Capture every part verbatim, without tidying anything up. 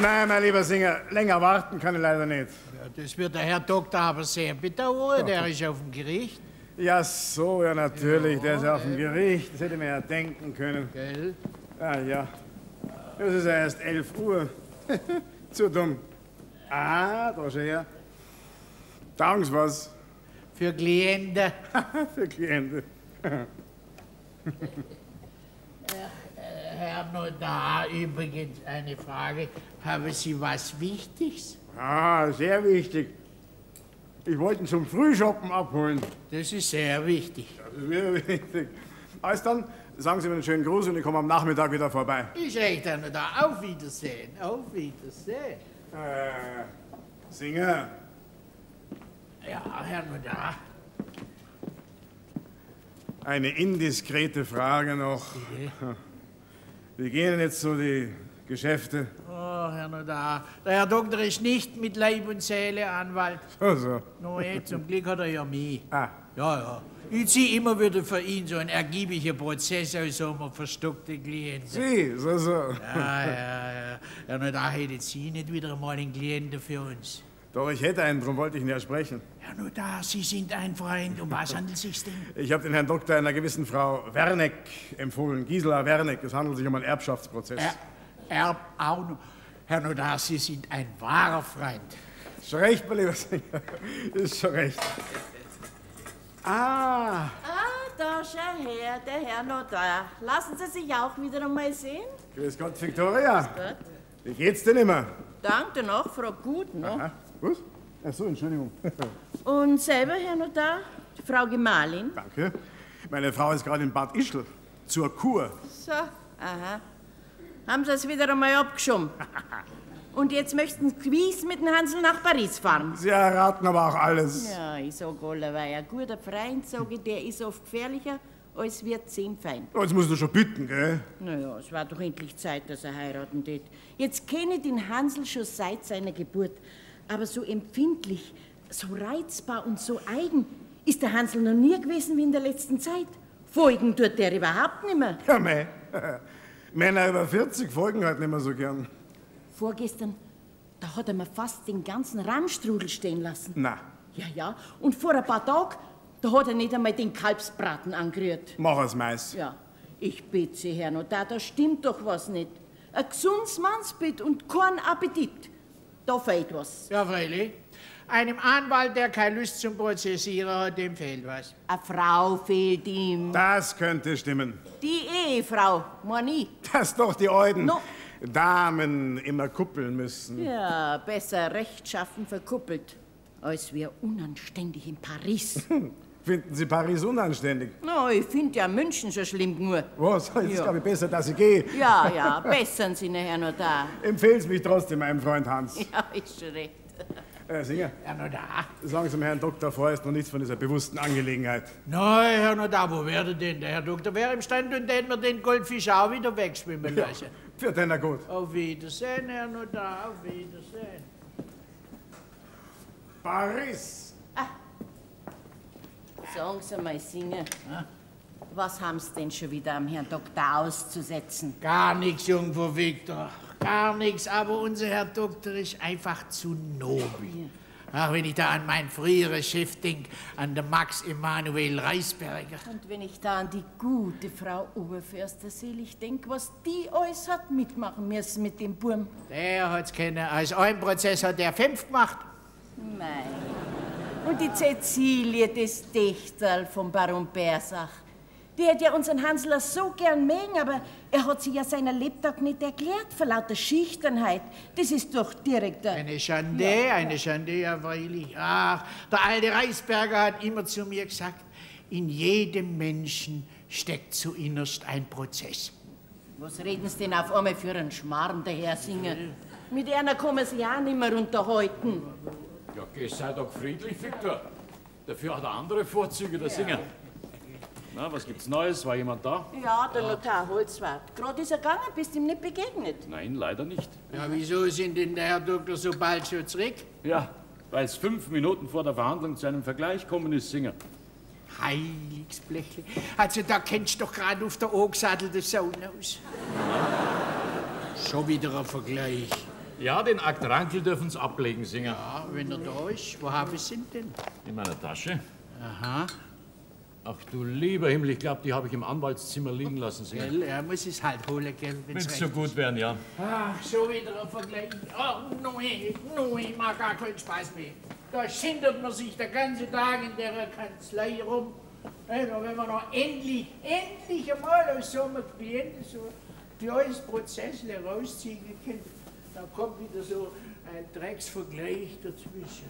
Nein, mein lieber Singer, länger warten kann ich leider nicht. Ja, das wird der Herr Doktor aber sehr bedauern, der ist auf dem Gericht. Ja, so, ja, natürlich, Ja, der ist auf dem äh. Gericht, das hätte man ja denken können. Gell? Ah, ja. Es ist ja erst elf Uhr. Zu dumm. Ah, da schau her. Taugen Sie was? Für Klienten. Für Klienten. Herr Notar, übrigens eine Frage. Haben Sie was Wichtiges? Ah, sehr wichtig. Ich wollte ihn zum Frühshoppen abholen. Das ist sehr wichtig. Das ist sehr wichtig. Also dann, sagen Sie mir einen schönen Gruß und ich komme am Nachmittag wieder vorbei. Ist recht, Herr Notar. Auf Wiedersehen. Auf Wiedersehen. Äh, Singer. Ja, Herr Notar. Eine indiskrete Frage noch. Bitte? Wie gehen denn jetzt so die Geschäfte? Oh, Herr Notar, der Herr Doktor ist nicht mit Leib und Seele Anwalt. So, so. No, eh, zum Glück hat er ja mich. Ah. Ja, ja. Ich ziehe immer wieder für ihn so einen ergiebigen Prozess aus, so einem verstockten Klienten. Sie, so, so. Ja, ja, ja. Herr Notar, hätten Sie nicht wieder einmal einen Klienten für uns? Doch, ich hätte einen, darum wollte ich ihn ja sprechen. Herr Notar, Sie sind ein Freund. Um was handelt es sich denn? Ich habe den Herrn Doktor einer gewissen Frau Werneck empfohlen. Gisela Werneck. Es handelt sich um einen Erbschaftsprozess. Er, Erb auch noch. Herr Notar, Sie sind ein wahrer Freund. Ist schon recht, mein lieber Singer. Ist schon recht. Ah. Ah, da schau her, der Herr Notar. Lassen Sie sich auch wieder einmal sehen? Grüß Gott, Viktoria. Grüß Gott. Wie geht's denn immer? Danke noch, Frau Gut, noch. Aha. Was? Ach so, Entschuldigung. Und selber, Herr Notar? Die Frau Gemahlin? Danke. Meine Frau ist gerade in Bad Ischl. Zur Kur. So, aha. Haben Sie es wieder einmal abgeschoben? Und jetzt möchten Sie gewiss mit dem Hansel nach Paris fahren? Sie erraten aber auch alles. Ja, ich sag allerweil, ein guter Freund, sage ich, der ist oft gefährlicher, als wird zehn Feind. Oh, jetzt musst du schon bitten, gell? Naja, es war doch endlich Zeit, dass er heiraten tät. Jetzt kenne ich den Hansel schon seit seiner Geburt. Aber so empfindlich, so reizbar und so eigen ist der Hansel noch nie gewesen wie in der letzten Zeit. Folgen tut der überhaupt nicht mehr. Ja, mei. Männer über vierzig folgen halt nicht mehr so gern. Vorgestern, da hat er mir fast den ganzen Rahmstrudel stehen lassen. Na, Ja, ja. Und vor ein paar Tagen, da hat er nicht einmal den Kalbsbraten angerührt. mach es meist. Ja, ich bitte Sie, Herr Notar, da stimmt doch was nicht. Ein gesundes Mannsbild und kein Appetit. Da fehlt was. Ja, freilich. Einem Anwalt, der keine Lust zum Prozessieren hat, dem fehlt was. Eine Frau fehlt ihm. Das könnte stimmen. Die Ehefrau, mein ich. Dass doch die Alten No. Damen immer kuppeln müssen. Ja, besser rechtschaffen verkuppelt, als wir unanständig in Paris. Finden Sie Paris unanständig? No, ich finde ja München schon schlimm genug. Was? Jetzt Ja. glaube ich besser, dass ich gehe. Ja, ja, bessern Sie, Herr Notar. Empfehl's mich trotzdem, meinem Freund Hans. Ja, ist schon recht. Äh, Singer, Herr Notar. sagen Sie dem Herrn Doktor vorerst noch nichts von dieser bewussten Angelegenheit. Nein, Herr Notar, wo wäre denn der Herr Doktor? Wäre im Stand und hätten wir den Goldfisch auch wieder wegschwimmen lassen. Für den gut. Auf Wiedersehen, Herr Notar, auf Wiedersehen. Paris! Sagen Sie mal, Singer, was haben Sie denn schon wieder am Herrn Doktor auszusetzen? Gar nichts, Jungfer Viktor. Gar nichts, aber unser Herr Doktor ist einfach zu nobel. Ach, wenn ich da an meinen früheren Chef denk, an den Max Emanuel Reisberger. Und wenn ich da an die gute Frau Oberförster selig denk, was die alles hat mitmachen müssen mit dem Burm. Der hat's kennen. Als ein Prozess hat er fünf gemacht. Mei. Und die Cäcilie, das Dächterl vom Baron Bersach. Die hätte ja unseren Hansler so gern mögen, aber er hat sich ja seiner Lebtag nicht erklärt, vor lauter Schüchternheit. Das ist doch direkt ein... Eine Schande, eine Schande, ja freilich. Ach, der alte Reisberger hat immer zu mir gesagt, in jedem Menschen steckt zu innerst ein Prozess. Was reden Sie denn auf einmal für einen Schmarrn, der Herr Singer? Mit einer kann man sich auch nicht mehr unterhalten. Ja, geh, sei doch friedlich, Viktor. Dafür hat er andere Vorzüge, der Singer. Na, was gibt's Neues? War jemand da? Ja, der Notar Holzwart. Gerade ist er gegangen, bist ihm nicht begegnet. Nein, leider nicht. Ja, wieso sind denn der Herr Doktor so bald schon zurück? Ja, weil es fünf Minuten vor der Verhandlung zu einem Vergleich gekommen ist, Singer. Heiligsblechle. Also da kennst du doch gerade auf der angesattelte Sohn aus. Schon wieder ein Vergleich. Ja, den Akt Rankel dürfen Sie ablegen, Singer. Ja, wenn er da ist. Wo habe ich ihn denn? In meiner Tasche. Aha. Ach du lieber Himmel, ich glaube, die habe ich im Anwaltszimmer liegen lassen, Singer. Gell, er muss es halt holen, gell, Wenn wenn's es so recht gut ist. wären, ja. Ach, schon wieder ein Vergleich. Oh, nein, nein, ich mag gar keinen Spaß mehr. Da schindert man sich den ganzen Tag in der Kanzlei rum. Also, wenn man noch endlich, endlich einmal aus so einem Klienten so ein kleines Prozessle rausziehen kann, dann kommt wieder so ein Drecksvergleich dazwischen.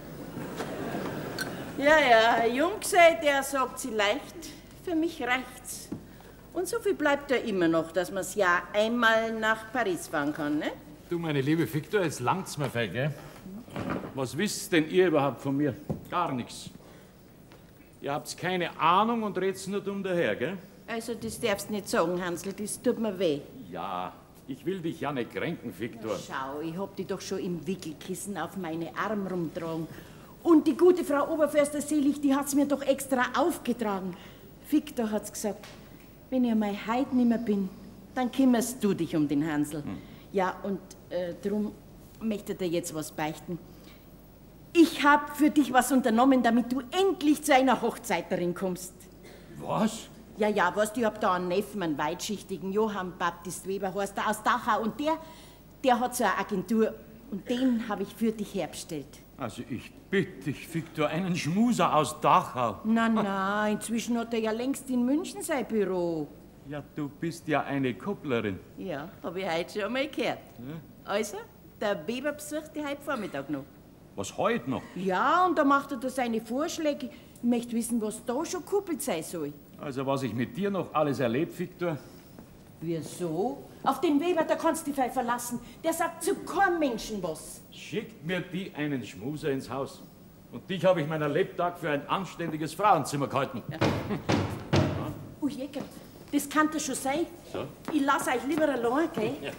Ja, ja, ein Jungsei, der sagt sie leicht. Für mich reicht's. Und so viel bleibt ja immer noch, dass man's ja einmal nach Paris fahren kann, ne? Du, meine liebe Victor, jetzt langt's mir fein, gell? Was wisst denn ihr überhaupt von mir? Gar nichts. Ihr habt keine Ahnung und red's nur dumm daher, gell? Also, das darfst nicht sagen, Hansl, das tut mir weh. Ja, ich will dich ja nicht kränken, Victor. Schau, ich hab dich doch schon im Wickelkissen auf meine Arm rumtragen. Und die gute Frau Oberförster Selig, die hat's mir doch extra aufgetragen. Victor hat's gesagt, wenn ich einmal heut nimmer bin, dann kümmerst du dich um den Hansl. Hm. Ja, und äh, drum möchte ich dir jetzt was beichten. Ich hab für dich was unternommen, damit du endlich zu einer Hochzeiterin kommst. Was? Ja, ja, weißt du, ich hab da einen Neffen, einen weitschichtigen Johann Baptist Weber, heißt der, aus Dachau. Und der, der hat so eine Agentur. Und den habe ich für dich herbestellt. Also ich bitte dich, Victor, einen Schmuser aus Dachau. Na, na, inzwischen hat er ja längst in München sein Büro. Ja, du bist ja eine Kupplerin. Ja, hab ich heute schon einmal gehört. Ja. Also, der Weber besucht die heute Vormittag noch. Was, heute noch? Ja, und da macht er da seine Vorschläge. Ich möchte wissen, was da schon kuppelt sein soll. Also was ich mit dir noch alles erlebt, Victor? Wieso? Auf den Weber, da kannst du dich verlassen. Der sagt zu keinem Menschen was. Schickt mir die einen Schmuser ins Haus. Und dich habe ich meiner Lebtag für ein anständiges Frauenzimmer gehalten. Ja. Ui, Jäger, das kann das schon sein. So. Ich lasse euch lieber allein, gell? Ja.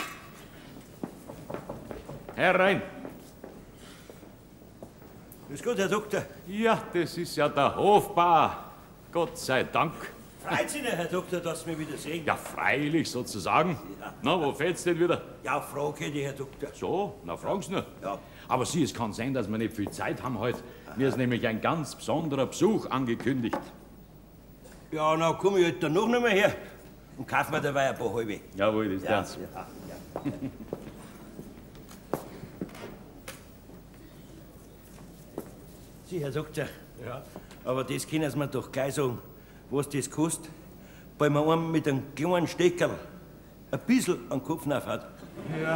Herein. Grüß Gott, Herr Doktor. Ja, das ist ja der Hofbauer. Gott sei Dank. Freut sich, Herr Doktor, dass Sie mich wieder sehen? Ja, freilich sozusagen. Ja. Na, wo fällt's denn wieder? Ja, Frage hätte ich, Herr Doktor. So, na fragen's nur. Ja. Aber Sie, es kann sein, dass wir nicht viel Zeit haben heute. Mir ist nämlich ein ganz besonderer Besuch angekündigt. Ja, dann komme ich halt dann noch nicht mehr her und kaufe mir dabei ein paar halbe. Jawohl, das Ja, darf's. ja, ja. Sie, Herr Doktor. Ja. Aber das können Sie mir doch gleich sagen, was das kostet, weil man einem mit einem kleinen Steckerl ein bisschen an den Kopf hat. Ja.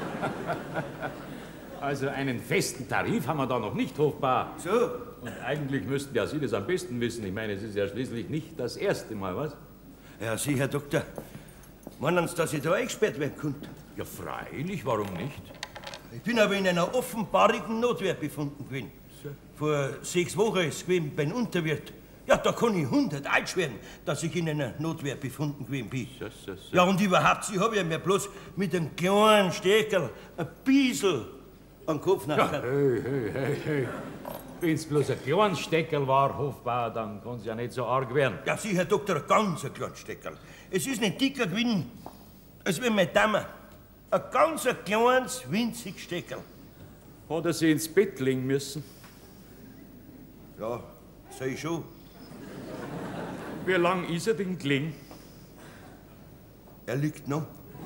Also einen festen Tarif haben wir da noch nicht, Hofbauer. So. Und eigentlich müssten ja Sie das am besten wissen. Ich meine, es ist ja schließlich nicht das erste Mal, was? Ja, Sie, Herr Doktor, meinen Sie, dass ich da eingesperrt werden könnte? Ja, freilich, warum nicht? Ich bin aber in einer offenbarigen Notwehr befunden gewesen. Vor sechs Wochen ist es gewesen beim Unterwirt. Ja, da kann ich hundert einschwören, dass ich in einer Notwehr befunden gewesen bin. So, so, so. Ja, und überhaupt, Sie haben ja mir bloß mit einem kleinen Steckerl ein bisschen an den Kopf Ja, nachgehauen. hey, hey, hey, hey. Wenn's bloß ein kleines Steckerl war, Hofbauer, dann kann's ja nicht so arg werden. Ja, Sie, Herr Doktor, ein ganz ein kleines Steckerl. Es ist nicht dicker gewesen, als wenn mein Dame. Ein ganz ein kleines, winziges Steckerl. Hat er sie ins Bett legen müssen? Ja, sag ich schon. Wie lang ist er denn gelegen? Er liegt noch.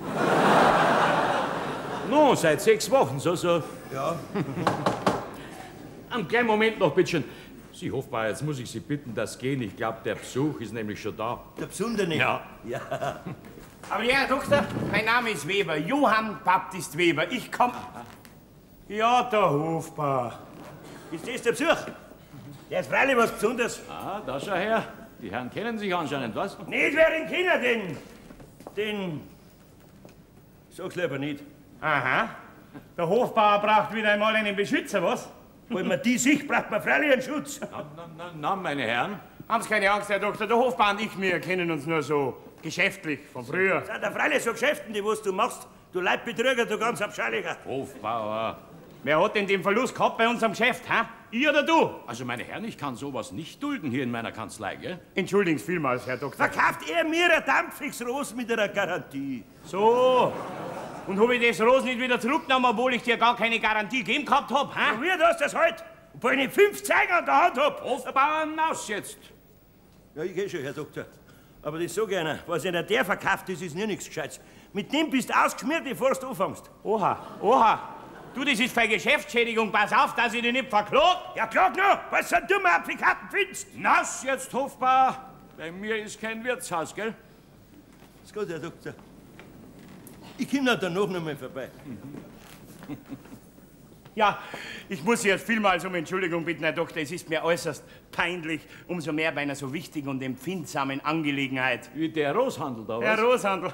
No, seit sechs Wochen, so, so. Ja. Einen kleinen Moment noch, bitte schön. Sie, Hofbauer, jetzt muss ich Sie bitten, das gehen. Ich glaube, der Besuch ist nämlich schon da. Der Besondere. Ja. Ja. Aber ja, Herr Doktor, mein Name ist Weber, Johann Baptist Weber. Ich komm... Ja, der Hofbauer. Ist das der Besuch? Der ist freilich was Besonderes. Ah, da schau her. Die Herren kennen sich anscheinend, was? Nicht wer den Kinder, den... den... Sag's lieber nicht. Aha. Der Hofbauer braucht wieder einmal einen Beschützer, was? Wenn man die sieht, braucht man freilich einen Schutz. Na, na, na, na, meine Herren. Haben Sie keine Angst, Herr Doktor, der Hofbauer und ich, wir kennen uns nur so geschäftlich von früher. Das sind ja freilich so Geschäften, die was du machst. Du Leibbetrüger, du ganz abscheulicher. Hofbauer. Wer hat denn den Verlust gehabt bei unserem Geschäft, hä? Ich oder du? Also, meine Herren, ich kann sowas nicht dulden hier in meiner Kanzlei, gell? Entschuldigen Sie vielmals, Herr Doktor. Verkauft er mir ein Dampfix Rost mit einer Garantie. So. Und habe ich das Ros nicht wieder zurückgenommen, obwohl ich dir gar keine Garantie gegeben gehabt hab, hä? Und wie, du hast das halt? Obwohl ich fünf Zeiger an der Hand hab. Hofbauern, aus jetzt! Ja, ich geh schon, Herr Doktor. Aber das sag ich einer. Was einer der verkauft, das ist nie nichts Gescheites. Mit dem bist du ausgeschmiert, bevor du anfängst. Oha, oha. Du, das ist für Geschäftsschädigung. Pass auf, dass ich dich nicht verklag. Ja, klar noch, was so dumme Applikaten findest. Nass jetzt, Hofbauer! Bei mir ist kein Wirtshaus, gell? Ist gut, Herr Doktor. Ich komm dann danach noch mal vorbei. Ja, ich muss Sie jetzt vielmals um Entschuldigung bitten, Herr Doktor. Es ist mir äußerst peinlich, umso mehr bei einer so wichtigen und empfindsamen Angelegenheit. Wie der Roshandel da, was? Herr Roshandel.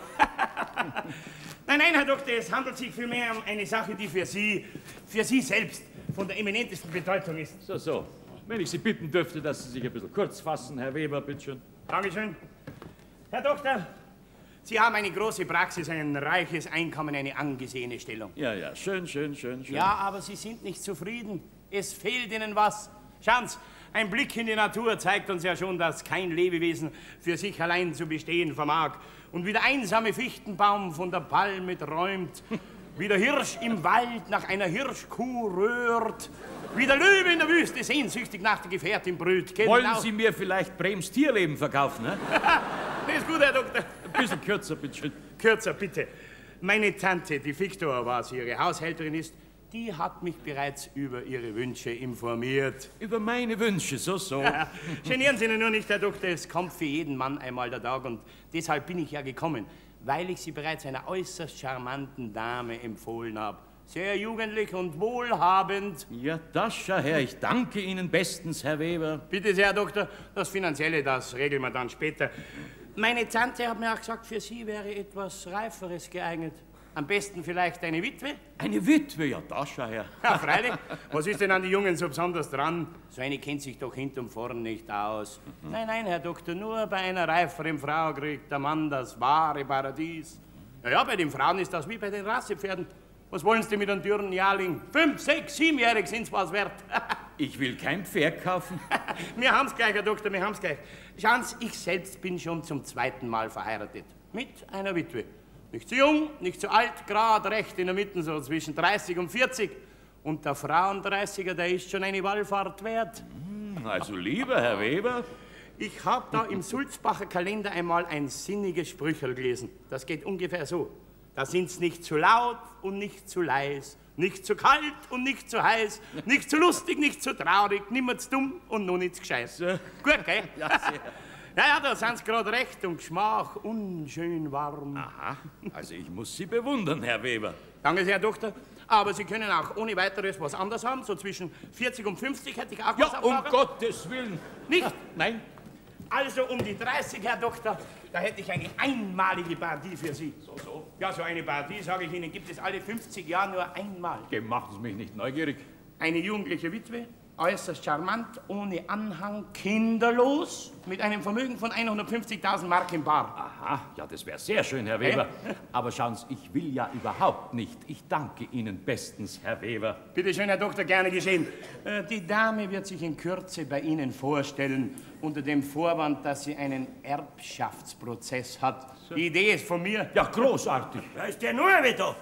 Nein, nein, Herr Doktor, es handelt sich vielmehr um eine Sache, die für Sie, für Sie selbst von der eminentesten Bedeutung ist. So, so. Wenn ich Sie bitten dürfte, dass Sie sich ein bisschen kurz fassen, Herr Weber, bitteschön. Dankeschön. Herr Doktor, Sie haben eine große Praxis, ein reiches Einkommen, eine angesehene Stellung. Ja, ja, schön, schön, schön, schön. Ja, aber Sie sind nicht zufrieden. Es fehlt Ihnen was. Schauen Sie, ein Blick in die Natur zeigt uns ja schon, dass kein Lebewesen für sich allein zu bestehen vermag. Und wie der einsame Fichtenbaum von der Palme träumt, wie der Hirsch im Wald nach einer Hirschkuh röhrt, wie der Löwe in der Wüste sehnsüchtig nach der Gefährtin brüht. Genau. Wollen Sie mir vielleicht Brems Tierleben verkaufen, ne? Das ist gut, Herr Doktor. Ein bisschen kürzer, bitteschön. Kürzer, bitte. Meine Tante, die Victor, was ihre Haushälterin ist, die hat mich bereits über ihre Wünsche informiert. Über meine Wünsche, so, so. Ja, genieren Sie nur nicht, Herr Doktor, es kommt für jeden Mann einmal der Tag und deshalb bin ich ja gekommen, weil ich Sie bereits einer äußerst charmanten Dame empfohlen habe. Sehr jugendlich und wohlhabend. Ja, das schau her, ich danke Ihnen bestens, Herr Weber. Bitte sehr, Herr Doktor, das Finanzielle, das regeln wir dann später. Meine Tante hat mir auch gesagt, für Sie wäre etwas Reiferes geeignet. Am besten vielleicht eine Witwe? Eine Witwe, ja, das schau her. Ja, freilich. Was ist denn an die Jungen so besonders dran? So eine kennt sich doch hinten und vorn nicht aus. Mhm. Nein, nein, Herr Doktor, nur bei einer reiferen Frau kriegt der Mann das wahre Paradies. Ja, ja, bei den Frauen ist das wie bei den Rassepferden. Was wollen Sie mit einem dürren Jahrling? Fünf, sechs, siebenjährig sind's was wert. Ich will kein Pferd kaufen. Wir haben's gleich, Herr Doktor, wir haben's gleich. Schauen Sie, ich selbst bin schon zum zweiten Mal verheiratet. Mit einer Witwe. Nicht zu jung, nicht zu alt, gerade recht in der Mitte, so zwischen dreißig und vierzig. Und der Frauendreißiger, der ist schon eine Wallfahrt wert. Also lieber Herr Weber. Ich habe da im Sulzbacher Kalender einmal ein sinniges Sprüchel gelesen. Das geht ungefähr so. Da sind's nicht zu laut und nicht zu leis, nicht zu kalt und nicht zu heiß, nicht zu lustig, nicht zu traurig, nimmer zu dumm und noch nicht zu gescheit. So. Gut, gell? Ja, sehr. Ja, ja, da sind's gerade recht und Geschmack unschön warm. Aha, also ich muss Sie bewundern, Herr Weber. Danke sehr, Herr Doktor. Aber Sie können auch ohne weiteres was anderes haben. So zwischen vierzig und fünfzig hätte ich auch was Ja, auf um Lager. Gottes Willen. Nicht? Nein. Also um die dreißig, Herr Doktor, da hätte ich eine einmalige Partie für Sie. So, so. Ja, so eine Partie, sage ich Ihnen, gibt es alle fünfzig Jahre nur einmal. Machen Sie mich nicht neugierig. Eine jugendliche Witwe, äußerst charmant, ohne Anhang, kinderlos, mit einem Vermögen von hundertfünfzigtausend Mark im Bar. Aha, ja, das wäre sehr schön, Herr Weber. Aber schauen Sie, ich will ja überhaupt nicht. Ich danke Ihnen bestens, Herr Weber. Bitte schön, Herr Doktor, gerne geschehen. Äh, die Dame wird sich in Kürze bei Ihnen vorstellen, unter dem Vorwand, dass sie einen Erbschaftsprozess hat. So. Die Idee ist von mir. Ja, großartig. Da ist der nur wieder.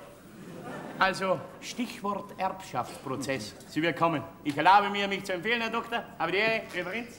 Also, Stichwort Erbschaftsprozess. Sie wird kommen. Ich erlaube mir, mich zu empfehlen, Herr Doktor. Aber die Ehre, Reverenz.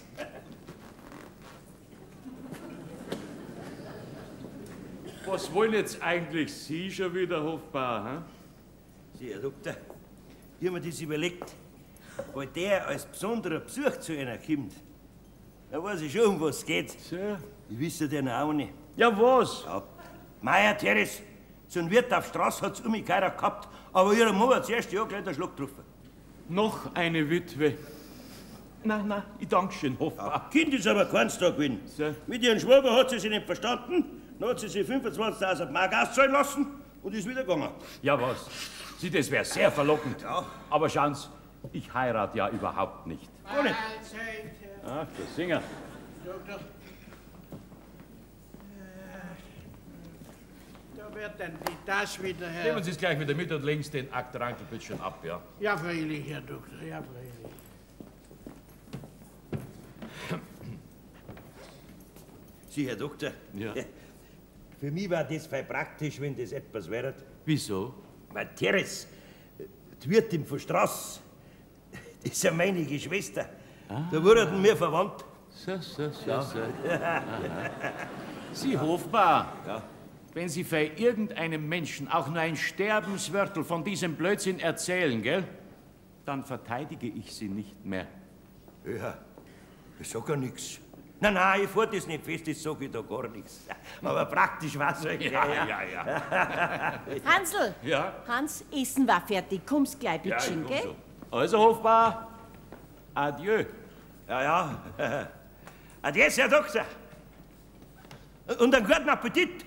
Was wollen jetzt eigentlich Sie schon wieder, Hofbauer? Hm? Sie, Herr Doktor, ich hab mir das überlegt. Weil der als besonderer Besuch zu einer kommt, da weiß ich schon, um was es geht. So. Ich wisse den auch nicht. Ja, was? Ja. Meier Teres, so ein Wirt auf Straße hat's um mich keiner gehabt, aber ihre Mutter hat das erste Jahr gleich den Schlag getroffen. Noch eine Witwe. Nein, nein, ich danke schön, Hofbauer. Kind ist aber keins da gewesen. So. Mit ihrem Schwager hat sie sich nicht verstanden, dann hat sie sich fünfundzwanzigtausend Mark auszahlen lassen und ist wieder gegangen. Ja, was? Sie, das wäre sehr verlockend. Ja. Aber schauen Sie, ich heirate ja überhaupt nicht. Gar nicht. Ach, der Singer. Doktor. Da wird dann die Tasche wieder her. Nehmen Sie es gleich wieder mit und legen Sie den Akterankel bitte schon ab, ja? Ja, freilich, Herr Doktor, ja, freilich. Sie, Herr Doktor, Ja. für mich war das voll praktisch, wenn das etwas wäre, Wieso? Matthias, die Wirtin von Straß, das ist ja meine Geschwister. Ah. Da wurden wir verwandt. So, so, so, ja. so. Sie, Hofbauer, ja. Wenn Sie für irgendeinem Menschen auch nur ein Sterbenswörtel von diesem Blödsinn erzählen, gell, dann verteidige ich Sie nicht mehr. Ja, ich sag ja nichts. Nein, nein, ich fahr das nicht fest, das sag ich da gar nichts. Aber praktisch war's halt. Ja, ja, ja. ja. Hansl, ja? Hans, Essen war fertig. Kommst gleich, ja, bitteschön, gell? So. Also, Hofbauer, adieu. Ja, ja. Adieu, Herr Doktor. Und einen guten Appetit.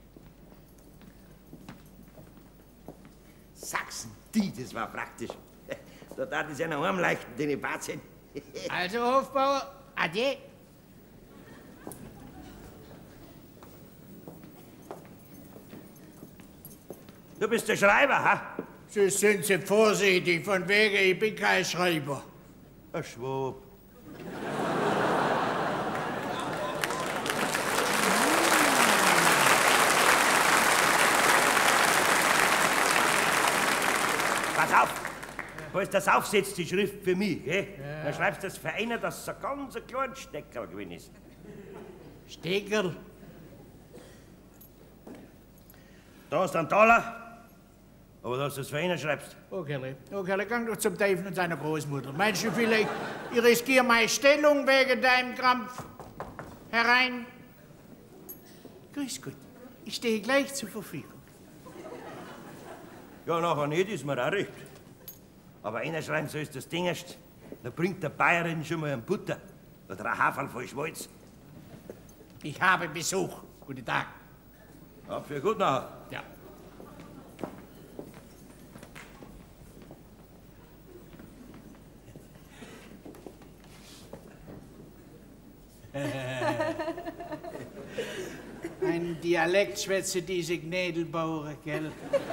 Sachsen, die, das war praktisch. Da tat es ja noch heimleichten, den Patienten. Also, Hofbauer, adieu. Du bist der Schreiber, ha? Sie sind Sie vorsichtig, von wegen, ich bin kein Schreiber. Ein Schwab. Pass auf! Falls das aufsetzt, die Schrift für mich, gell? Ja. Dann schreibst du das für einen, dass es ein ganz kleiner Steckerl gewesen ist. Steckerl? Da hast du einen Taler, aber dass du das für einen schreibst. Okay, okay, gang doch zum Teufel und seiner Großmutter. Meinst du vielleicht, ich riskiere meine Stellung wegen deinem Krampf? Herein. Grüß Gott, ich stehe gleich zur Verfügung. Ja, nachher nicht, ist mir auch recht. Aber einer schreiben soll, ist das Ding erst, da bringt der Bayerin schon mal einen Butter oder ein Haferl voll Schmalz. Ich habe Besuch. Guten Tag. Ja, für gut nachher. Ja. Ein Dialekt schwätze diese Gnädelbauer, gell?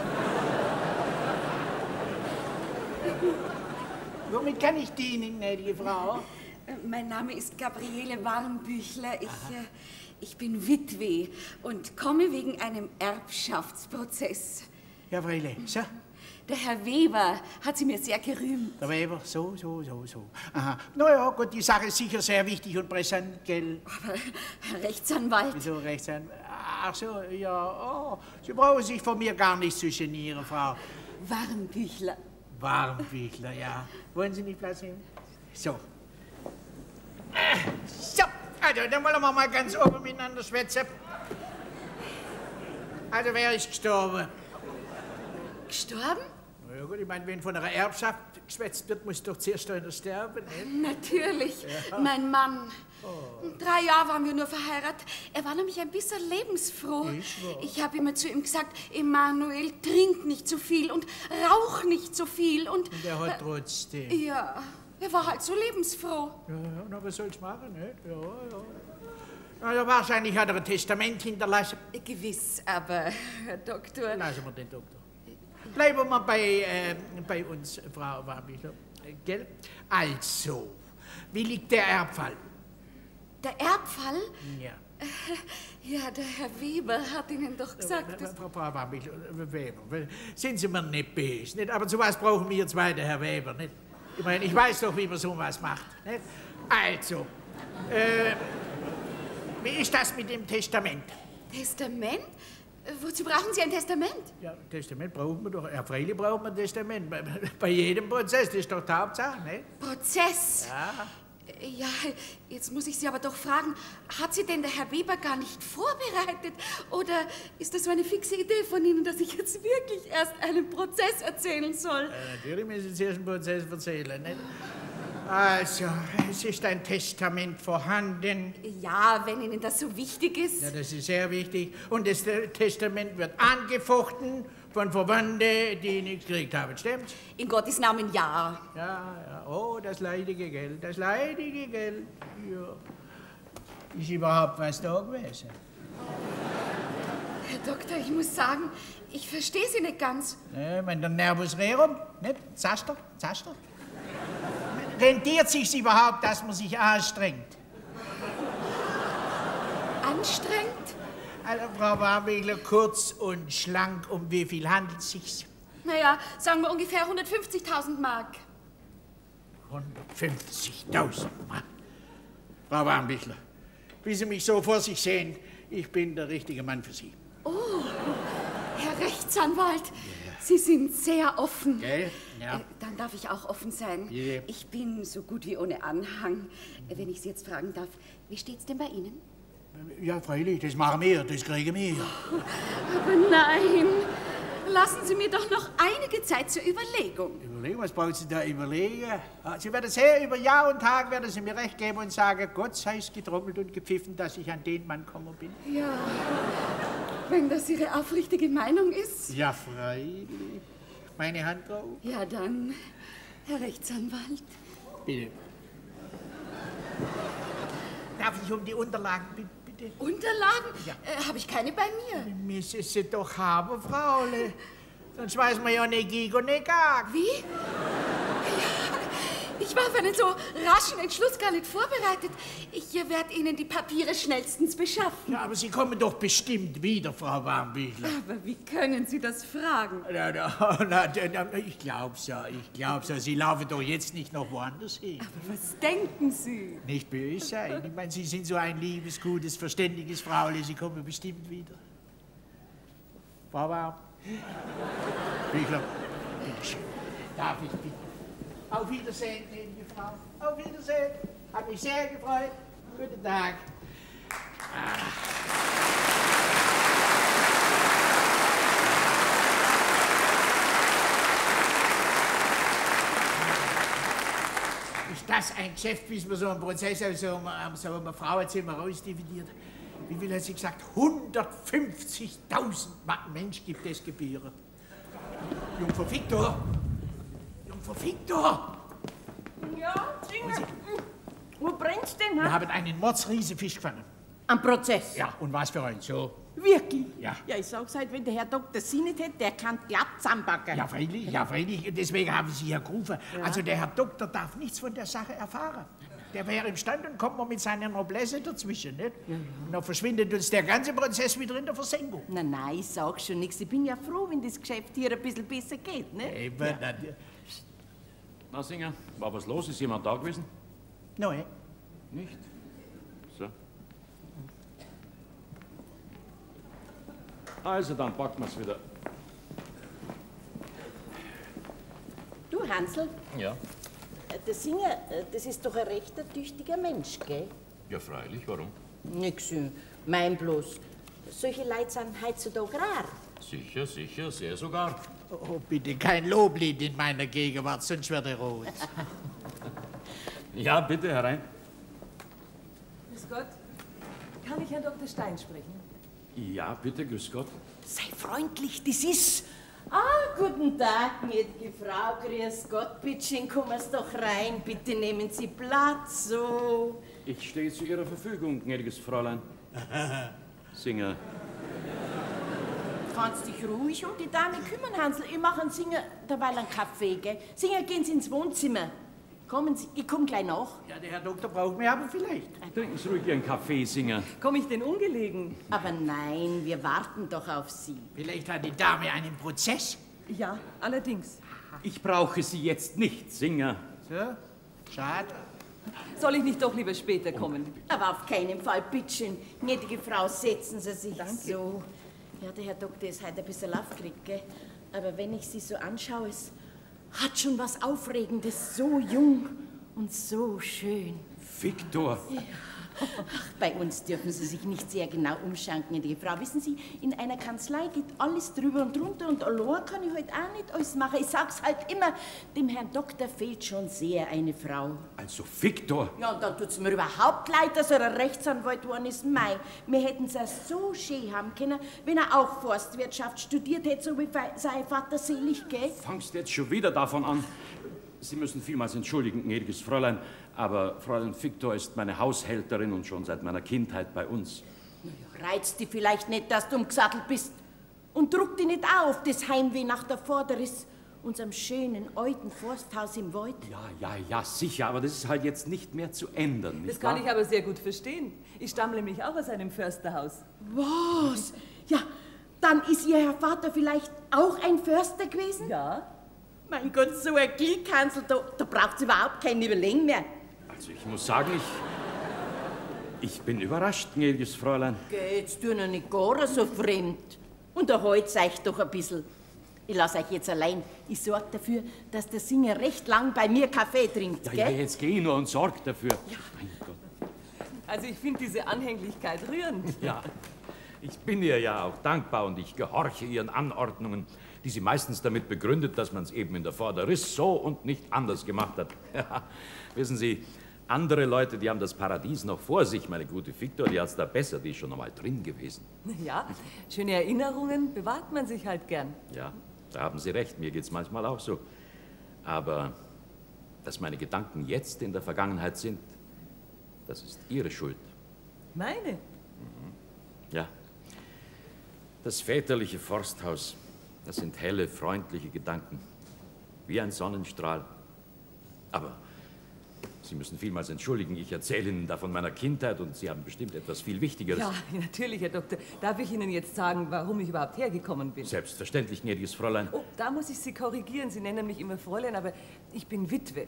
Womit kann ich dienen, gnädige Frau? Mein Name ist Gabriele Warmbüchler. Ich, äh, ich bin Witwe und komme wegen einem Erbschaftsprozess. Ja, Freile, so. Der Herr Weber hat sie mir sehr gerühmt. Der Weber, so, so, so, so. Aha. Na ja, gut, die Sache ist sicher sehr wichtig und brisant, gell? Aber Herr Rechtsanwalt... Wieso Rechtsanwalt? Ach so, ja, oh. Sie brauchen sich von mir gar nicht zu genieren, Frau. Warmbüchler. Warmbüchler, ja. Wollen Sie nicht Platz nehmen? So. So, also, dann wollen wir mal ganz oben miteinander schwätzen. Also, wer ist gestorben? Gestorben? Na ja gut, ich meine, wenn von einer Erbschaft geschwätzt wird, muss doch zuerst einer sterben, nicht? Natürlich, ja. Mein Mann. Oh. Drei Jahre waren wir nur verheiratet. Er war nämlich ein bisschen lebensfroh. Ich, ich habe immer zu ihm gesagt, Emanuel, trink nicht zu viel und rauch nicht zu viel. Und, und er hat trotzdem. Ja, er war halt so lebensfroh. Ja, ja, na, was soll's machen, nicht? Ja, ja. Na ja, wahrscheinlich hat er ein Testament hinterlassen. Gewiss, aber, Herr Doktor... Lassen wir den Doktor. Bleiben wir bei, äh, bei uns, Frau Warmbüchler. Gell? Also, wie liegt der Erbfall? Der Erbfall? Ja. Ja, der Herr Weber hat Ihnen doch gesagt, dass... Frau Warmbüchler, Weber, sind Sie mir nicht böse, nicht? Aber sowas brauchen wir zwei, der Herr Weber, nicht? Ich meine, ich weiß doch, wie man sowas macht, nicht? Also, äh, wie ist das mit dem Testament? Testament? Wozu brauchen Sie ein Testament? Ja, Testament brauchen wir doch. Ja, freilich braucht man ein Testament. Bei, bei jedem Prozess, das ist doch die Hauptsache, ne? Prozess? Ja. Ja, jetzt muss ich Sie aber doch fragen, hat Sie denn der Herr Weber gar nicht vorbereitet? Oder ist das so eine fixe Idee von Ihnen, dass ich jetzt wirklich erst einen Prozess erzählen soll? Ja, natürlich müssen Sie zuerst einen Prozess erzählen, nicht? Also, es ist ein Testament vorhanden. Ja, wenn Ihnen das so wichtig ist. Ja, das ist sehr wichtig. Und das Testament wird angefochten von Verwandten, die nichts gekriegt haben, stimmt's? In Gottes Namen ja. Ja, ja. Oh, das leidige Geld, das leidige Geld. Ja. Ist überhaupt was da gewesen? Herr Doktor, ich muss sagen, ich verstehe Sie nicht ganz. Ja, wenn der Nervus rerum, nicht? Zaster, Zaster. Rentiert sich's überhaupt, dass man sich anstrengt? Anstrengt? Also, Frau Warmwegler, kurz und schlank, um wie viel handelt es sich? Naja, sagen wir ungefähr hundertfünfzigtausend Mark. hundertfünfzigtausend Mark. Frau Warmwegler, wie Sie mich so vor sich sehen, ich bin der richtige Mann für Sie. Oh, Herr Rechtsanwalt, ja. Sie sind sehr offen. Gell? Ja. Äh, dann darf ich auch offen sein. Ja. Ich bin so gut wie ohne Anhang. Äh, wenn ich Sie jetzt fragen darf, wie steht's denn bei Ihnen? Ja, freilich, das machen wir, das kriegen wir. Aber nein, lassen Sie mir doch noch einige Zeit zur Überlegung. Überlegen, was brauchen Sie da überlegen? Sie werden sehen, über Jahr und Tag werden Sie mir recht geben und sagen, Gott sei es getrommelt und gepfiffen, dass ich an den Mann gekommen bin. Ja, wenn das Ihre aufrichtige Meinung ist. Ja, freilich. Meine Hand drauf? Ja, dann, Herr Rechtsanwalt. Bitte. Darf ich um die Unterlagen bitten? Bitte? Unterlagen? Ja. Äh, Habe ich keine bei mir. Müssen Sie doch haben, Fraule. Sonst weiß man ja nicht gig und nicht gag. Wie? Ja, ich war auf einen so raschen Entschluss gar nicht vorbereitet. Ich werde Ihnen die Papiere schnellstens beschaffen. Ja, aber Sie kommen doch bestimmt wieder, Frau Warmbüchler. Aber wie können Sie das fragen? Na, na, na, na, ich glaub's ja, ich glaub's ja. Sie laufen doch jetzt nicht noch woanders hin. Aber was denken Sie? Nicht böse sein. Ich meine, Sie sind so ein liebes, gutes, verständiges Fraule. Sie kommen bestimmt wieder. Frau Warmbüchler, bitteschön. Darf ich bitten? Auf Wiedersehen, gnädige Frau. Auf Wiedersehen. Hat mich sehr gefreut. Guten Tag. Ah. Ist das ein Geschäft, wie man so einen Prozess aus so einem, so einem Frauenzimmer rausdividiert? Wie viel hat sie gesagt? hundertfünfzigtausend Mensch gibt es Gebühren. Jungfer Victor! Jungfer Victor! Ja, Singer. Wo brennt's denn? Wir Ha? haben einen Mordsriesenfisch gefangen. Am Prozess? Ja, und was für ein so? Wirklich? Ja. Ja, ich sag's halt, wenn der Herr Doktor Sie nicht hätte, der kann glatt zusammenbacken. Ja, freilich, ja, freilich. Deswegen haben Sie ja gerufen. Ja. Also der Herr Doktor darf nichts von der Sache erfahren. Der wäre imstande und kommt mal mit seiner Noblesse dazwischen, nicht? Ja, ja. Und dann verschwindet uns der ganze Prozess wieder in der Versenkung. Na nein, ich sag schon nichts. Ich bin ja froh, wenn das Geschäft hier ein bisschen besser geht, ne? Eben, ja. na, Na, Singer, war was los? Ist jemand da gewesen? Nein. Nicht? So. Also, dann packen wir's wieder. Du, Hansl? Ja. Der Singer, das ist doch ein rechter, tüchtiger Mensch, gell? Ja, freilich, warum? Nix, mein bloß. Solche Leute sind heutzutage rar. Sicher, sicher, sehr sogar. Oh, bitte kein Loblied in meiner Gegenwart, sonst wird er rot. Ja, bitte, herein. Grüß Gott. Kann ich Herrn Doktor Stein sprechen? Ja, bitte, grüß Gott. Sei freundlich, das ist... Ah, guten Tag, gnädige Frau, grüß Gott, bittchen, kommen Sie doch rein, bitte nehmen Sie Platz, so. Ich stehe zu Ihrer Verfügung, gnädiges Fräulein. Singer. Kannst dich ruhig um die Dame kümmern, Hansl. Ich mache einen Singer derweil einen Kaffee, gell? Singer, gehen Sie ins Wohnzimmer. Kommen Sie, ich komme gleich nach. Ja, der Herr Doktor braucht mich aber vielleicht. Trinken Sie ruhig Ihren Kaffee, Singer. Komme ich denn ungelegen? Aber nein, wir warten doch auf Sie. Vielleicht hat die Dame einen Prozess. Ja, allerdings. Ich brauche Sie jetzt nicht, Singer. So, schade. Soll ich nicht doch lieber später kommen? Aber auf keinen Fall, bittchen. Gnädige Frau, setzen Sie sich Danke. so. Ja, der Herr Doktor ist heute ein bisschen aufgeregt, gell? Aber wenn ich Sie so anschaue, es hat schon was Aufregendes, so jung und so schön. Victor. Ja. Ach, bei uns dürfen Sie sich nicht sehr genau umschauen, gnädige Frau. Wissen Sie, in einer Kanzlei geht alles drüber und drunter und allein kann ich halt auch nicht alles machen. Ich sag's halt immer, dem Herrn Doktor fehlt schon sehr eine Frau. Also Victor. Ja, und dann tut's mir überhaupt leid, dass er ein Rechtsanwalt geworden ist. Mei, wir hätten's ja so schön haben können, wenn er auch Forstwirtschaft studiert hätte, so wie sein Vater selig, gell? Fangst jetzt schon wieder davon an. Sie müssen vielmals entschuldigen, gnädiges Fräulein, aber Fräulein Victor ist meine Haushälterin und schon seit meiner Kindheit bei uns. Na ja, reizt dich vielleicht nicht, dass du umgesattelt bist. Und druck dich nicht auf, das Heimweh nach der Vorderis. unserem schönen alten Forsthaus im Wald. Ja, ja, ja, sicher, aber das ist halt jetzt nicht mehr zu ändern, nicht Das kann wahr? ich aber sehr gut verstehen. Ich stamme nämlich auch aus einem Försterhaus. Was? Ja, dann ist Ihr Herr Vater vielleicht auch ein Förster gewesen? Ja. Mein Gott, so ein Glück, Hansl, da, da braucht es überhaupt kein Überlegen mehr. Also ich muss sagen, ich, ich bin überrascht, gnädiges Fräulein. Geh, jetzt tu noch nicht gar so fremd. Unterhalt's euch doch ein bisschen. Ich lasse euch jetzt allein. Ich sorge dafür, dass der Singer recht lang bei mir Kaffee trinkt, Ja, gell? ja, jetzt geh nur und sorg dafür. Ja. Mein Gott. Also ich finde diese Anhänglichkeit rührend. Ja, ich bin ihr ja auch dankbar und ich gehorche ihren Anordnungen, die sie meistens damit begründet, dass man es eben in der Vorderriss so und nicht anders gemacht hat. Ja, wissen Sie, andere Leute, die haben das Paradies noch vor sich. Meine gute Victor, die hat's da besser, die ist schon einmal drin gewesen. Ja, schöne Erinnerungen bewahrt man sich halt gern. Ja, da haben Sie recht, mir geht's manchmal auch so. Aber dass meine Gedanken jetzt in der Vergangenheit sind, das ist Ihre Schuld. Meine? Ja. Das väterliche Forsthaus, das sind helle, freundliche Gedanken. Wie ein Sonnenstrahl. Aber Sie müssen vielmals entschuldigen, ich erzähle Ihnen da von meiner Kindheit und Sie haben bestimmt etwas viel Wichtigeres. Ja, natürlich, Herr Doktor. Darf ich Ihnen jetzt sagen, warum ich überhaupt hergekommen bin? Selbstverständlich, gnädiges Fräulein. Oh, da muss ich Sie korrigieren. Sie nennen mich immer Fräulein, aber ich bin Witwe.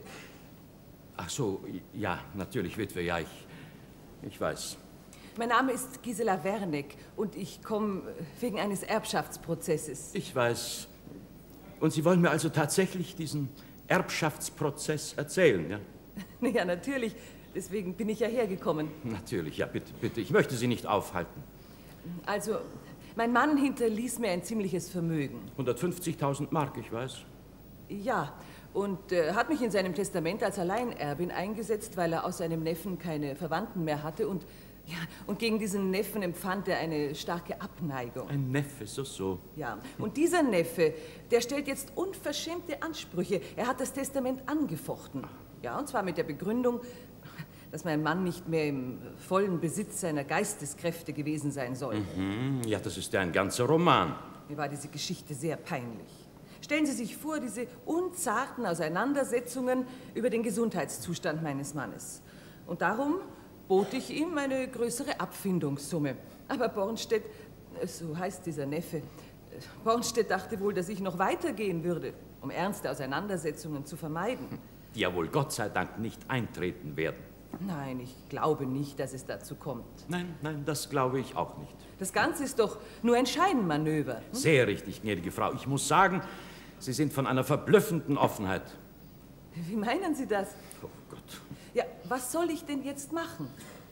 Ach so, ja, natürlich, Witwe, ja, ich, ich weiß. Mein Name ist Gisela Werneck und ich komme wegen eines Erbschaftsprozesses. Ich weiß. Und Sie wollen mir also tatsächlich diesen Erbschaftsprozess erzählen, ja? Ja, natürlich. Deswegen bin ich ja hergekommen. Natürlich, ja, bitte, bitte. Ich möchte Sie nicht aufhalten. Also, mein Mann hinterließ mir ein ziemliches Vermögen. hundertfünfzigtausend Mark, ich weiß. Ja, und äh, hat mich in seinem Testament als Alleinerbin eingesetzt, weil er aus seinem Neffen keine Verwandten mehr hatte und ja, und gegen diesen Neffen empfand er eine starke Abneigung. Ein Neffe, so, so. Ja, und dieser Neffe, der stellt jetzt unverschämte Ansprüche. Er hat das Testament angefochten. Ja, und zwar mit der Begründung, dass mein Mann nicht mehr im vollen Besitz seiner Geisteskräfte gewesen sein soll. Mhm, ja, das ist ja ein ganzer Roman. Mir war diese Geschichte sehr peinlich. Stellen Sie sich vor, diese unzarten Auseinandersetzungen über den Gesundheitszustand meines Mannes. Und darum bot ich ihm eine größere Abfindungssumme. Aber Bornstedt, so heißt dieser Neffe, Bornstedt dachte wohl, dass ich noch weitergehen würde, um ernste Auseinandersetzungen zu vermeiden. Die ja wohl Gott sei Dank nicht eintreten werden. Nein, ich glaube nicht, dass es dazu kommt. Nein, nein, das glaube ich auch nicht. Das Ganze ist doch nur ein Scheinmanöver. Hm? Sehr richtig, gnädige Frau. Ich muss sagen, Sie sind von einer verblüffenden Offenheit. Wie meinen Sie das? Oh Gott. Ja, was soll ich denn jetzt machen?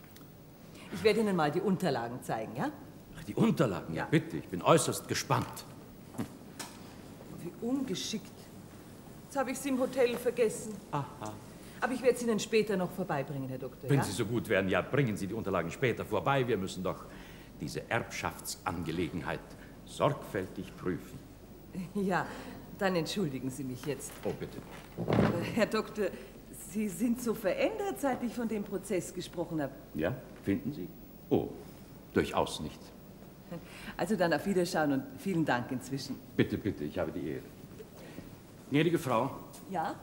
Ich werde Ihnen mal die Unterlagen zeigen, ja? Ach, die Unterlagen, ja, Ja. bitte. Ich bin äußerst gespannt. Wie ungeschickt. Jetzt habe ich sie im Hotel vergessen. Aha. Aber ich werde es Ihnen später noch vorbeibringen, Herr Doktor. Wenn ja? Sie so gut wären, ja, bringen Sie die Unterlagen später vorbei. Wir müssen doch diese Erbschaftsangelegenheit sorgfältig prüfen. Ja, dann entschuldigen Sie mich jetzt. Oh, bitte. Aber, Herr Doktor, Sie sind so verändert, seit ich von dem Prozess gesprochen habe. Ja, finden Sie? Oh, durchaus nicht. Also dann auf Wiederschauen und vielen Dank inzwischen. Bitte, bitte, ich habe die Ehre. Gnädige Frau, Ja?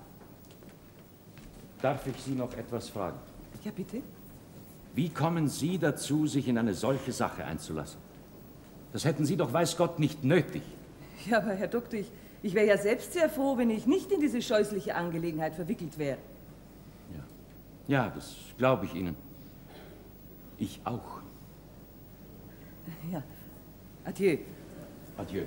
darf ich Sie noch etwas fragen? Ja, bitte? Wie kommen Sie dazu, sich in eine solche Sache einzulassen? Das hätten Sie doch, weiß Gott, nicht nötig. Ja, aber Herr Doktor, ich, ich wäre ja selbst sehr froh, wenn ich nicht in diese scheußliche Angelegenheit verwickelt wäre. Ja, ja, das glaube ich Ihnen. Ich auch. Ja. Adieu. Adieu.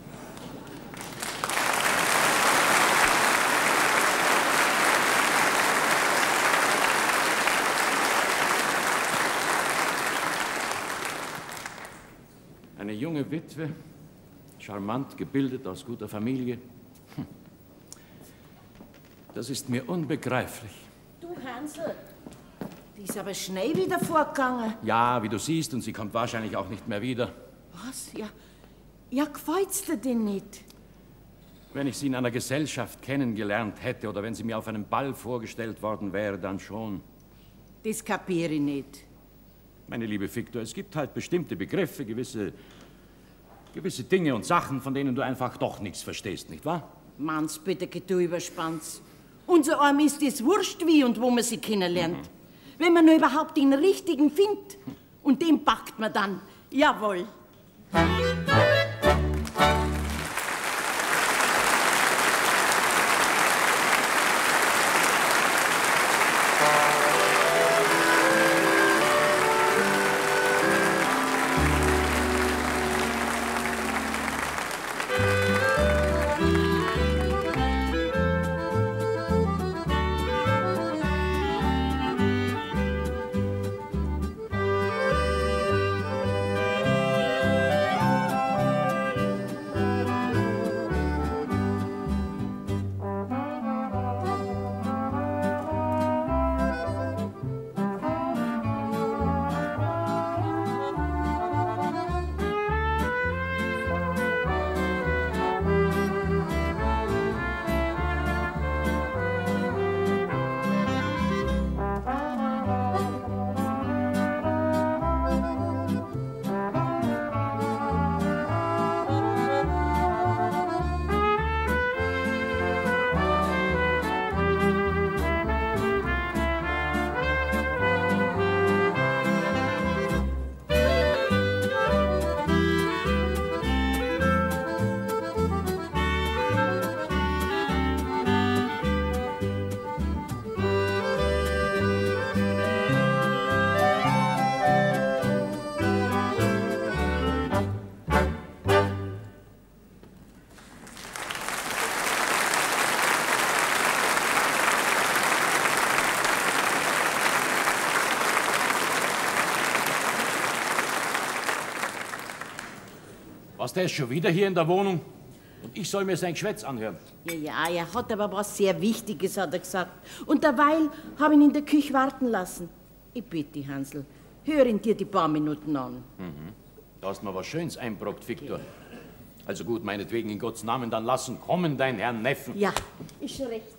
Eine junge Witwe, charmant gebildet, aus guter Familie. Hm. Das ist mir unbegreiflich. Du, Hansl, die ist aber schnell wieder vorgegangen. Ja, wie du siehst, und sie kommt wahrscheinlich auch nicht mehr wieder. Was? Ja, ja, gefällt's dir denn nicht? Wenn ich sie in einer Gesellschaft kennengelernt hätte oder wenn sie mir auf einem Ball vorgestellt worden wäre, dann schon. Das kapiere ich nicht. Meine liebe Victor, es gibt halt bestimmte Begriffe, gewisse, gewisse Dinge und Sachen, von denen du einfach doch nichts verstehst, nicht wahr? Manns bitte, du überspannst. Unser Arm ist es wurscht, wie und wo man sie kennenlernt. Mhm. Wenn man nur überhaupt den richtigen findet. Und den packt man dann. Jawohl. Was, der ist schon wieder hier in der Wohnung? Und ich soll mir sein Geschwätz anhören? Ja, ja, er hat aber was sehr Wichtiges, hat er gesagt. Und derweil habe ich ihn in der Küche warten lassen. Ich bitte, Hansl, hör ihn dir die paar Minuten an. Mhm. Da hast mir was Schönes einbrockt, Viktor. Also gut, meinetwegen in Gottes Namen, dann lassen kommen, dein Herrn Neffen. Ja, ist schon recht.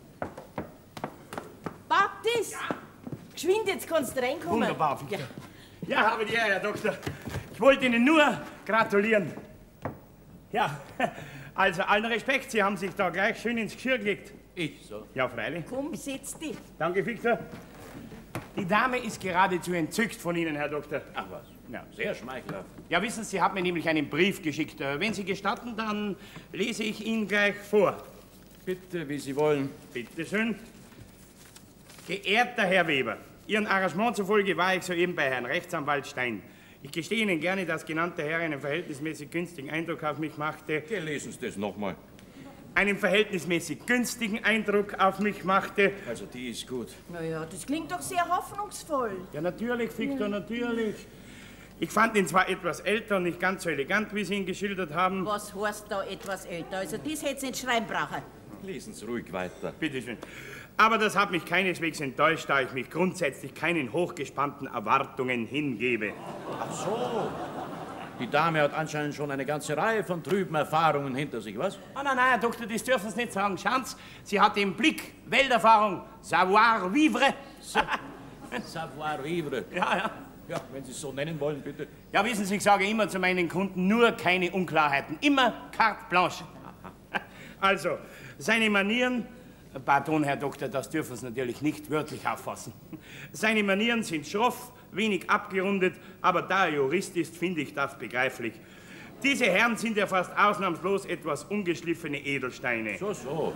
Baptist! Ja. Geschwind, jetzt kannst du reinkommen. Wunderbar, Viktor. Ja, ja, habe die Ehre, Herr Doktor. Ich wollte Ihnen nur gratulieren. Ja, also allen Respekt, Sie haben sich da gleich schön ins Geschirr gelegt. Ich so? Ja, freilich. Komm, setz dich. Danke, Viktor. Die Dame ist geradezu entzückt von Ihnen, Herr Doktor. Ach was, ja, sehr schmeichelhaft. Ja, wissen Sie, sie hat mir nämlich einen Brief geschickt. Wenn Sie gestatten, dann lese ich ihn gleich vor. Bitte, wie Sie wollen. Bitte schön. Geehrter Herr Weber, Ihren Arrangement zufolge war ich soeben bei Herrn Rechtsanwalt Stein. Ich gestehe Ihnen gerne, dass genannter Herr einen verhältnismäßig günstigen Eindruck auf mich machte. Lesen Sie das nochmal. Einen verhältnismäßig günstigen Eindruck auf mich machte. Also die ist gut. Na ja, das klingt doch sehr hoffnungsvoll. Ja, natürlich, Viktor, ja. natürlich. Ich fand ihn zwar etwas älter und nicht ganz so elegant, wie Sie ihn geschildert haben. Was heißt da etwas älter? Also das hätte Sie nicht schreiben brauchen. Lesen Sie ruhig weiter. Bitte schön. Aber das hat mich keineswegs enttäuscht, da ich mich grundsätzlich keinen hochgespannten Erwartungen hingebe. Ach so. Die Dame hat anscheinend schon eine ganze Reihe von trüben Erfahrungen hinter sich, was? Oh, nein, nein, Herr Doktor, das dürfen Sie nicht sagen. Schauen Sie, sie hat den Blick, Welterfahrung, Savoir vivre. Savoir vivre. Ja, ja. Ja, wenn Sie es so nennen wollen, bitte. Ja, wissen Sie, ich sage immer zu meinen Kunden, nur keine Unklarheiten. Immer carte blanche. Aha. Also, seine Manieren... Pardon, Herr Doktor, das dürfen Sie natürlich nicht wörtlich auffassen. Seine Manieren sind schroff, wenig abgerundet, aber da er Jurist ist, finde ich das begreiflich. Diese Herren sind ja fast ausnahmslos etwas ungeschliffene Edelsteine. So, so.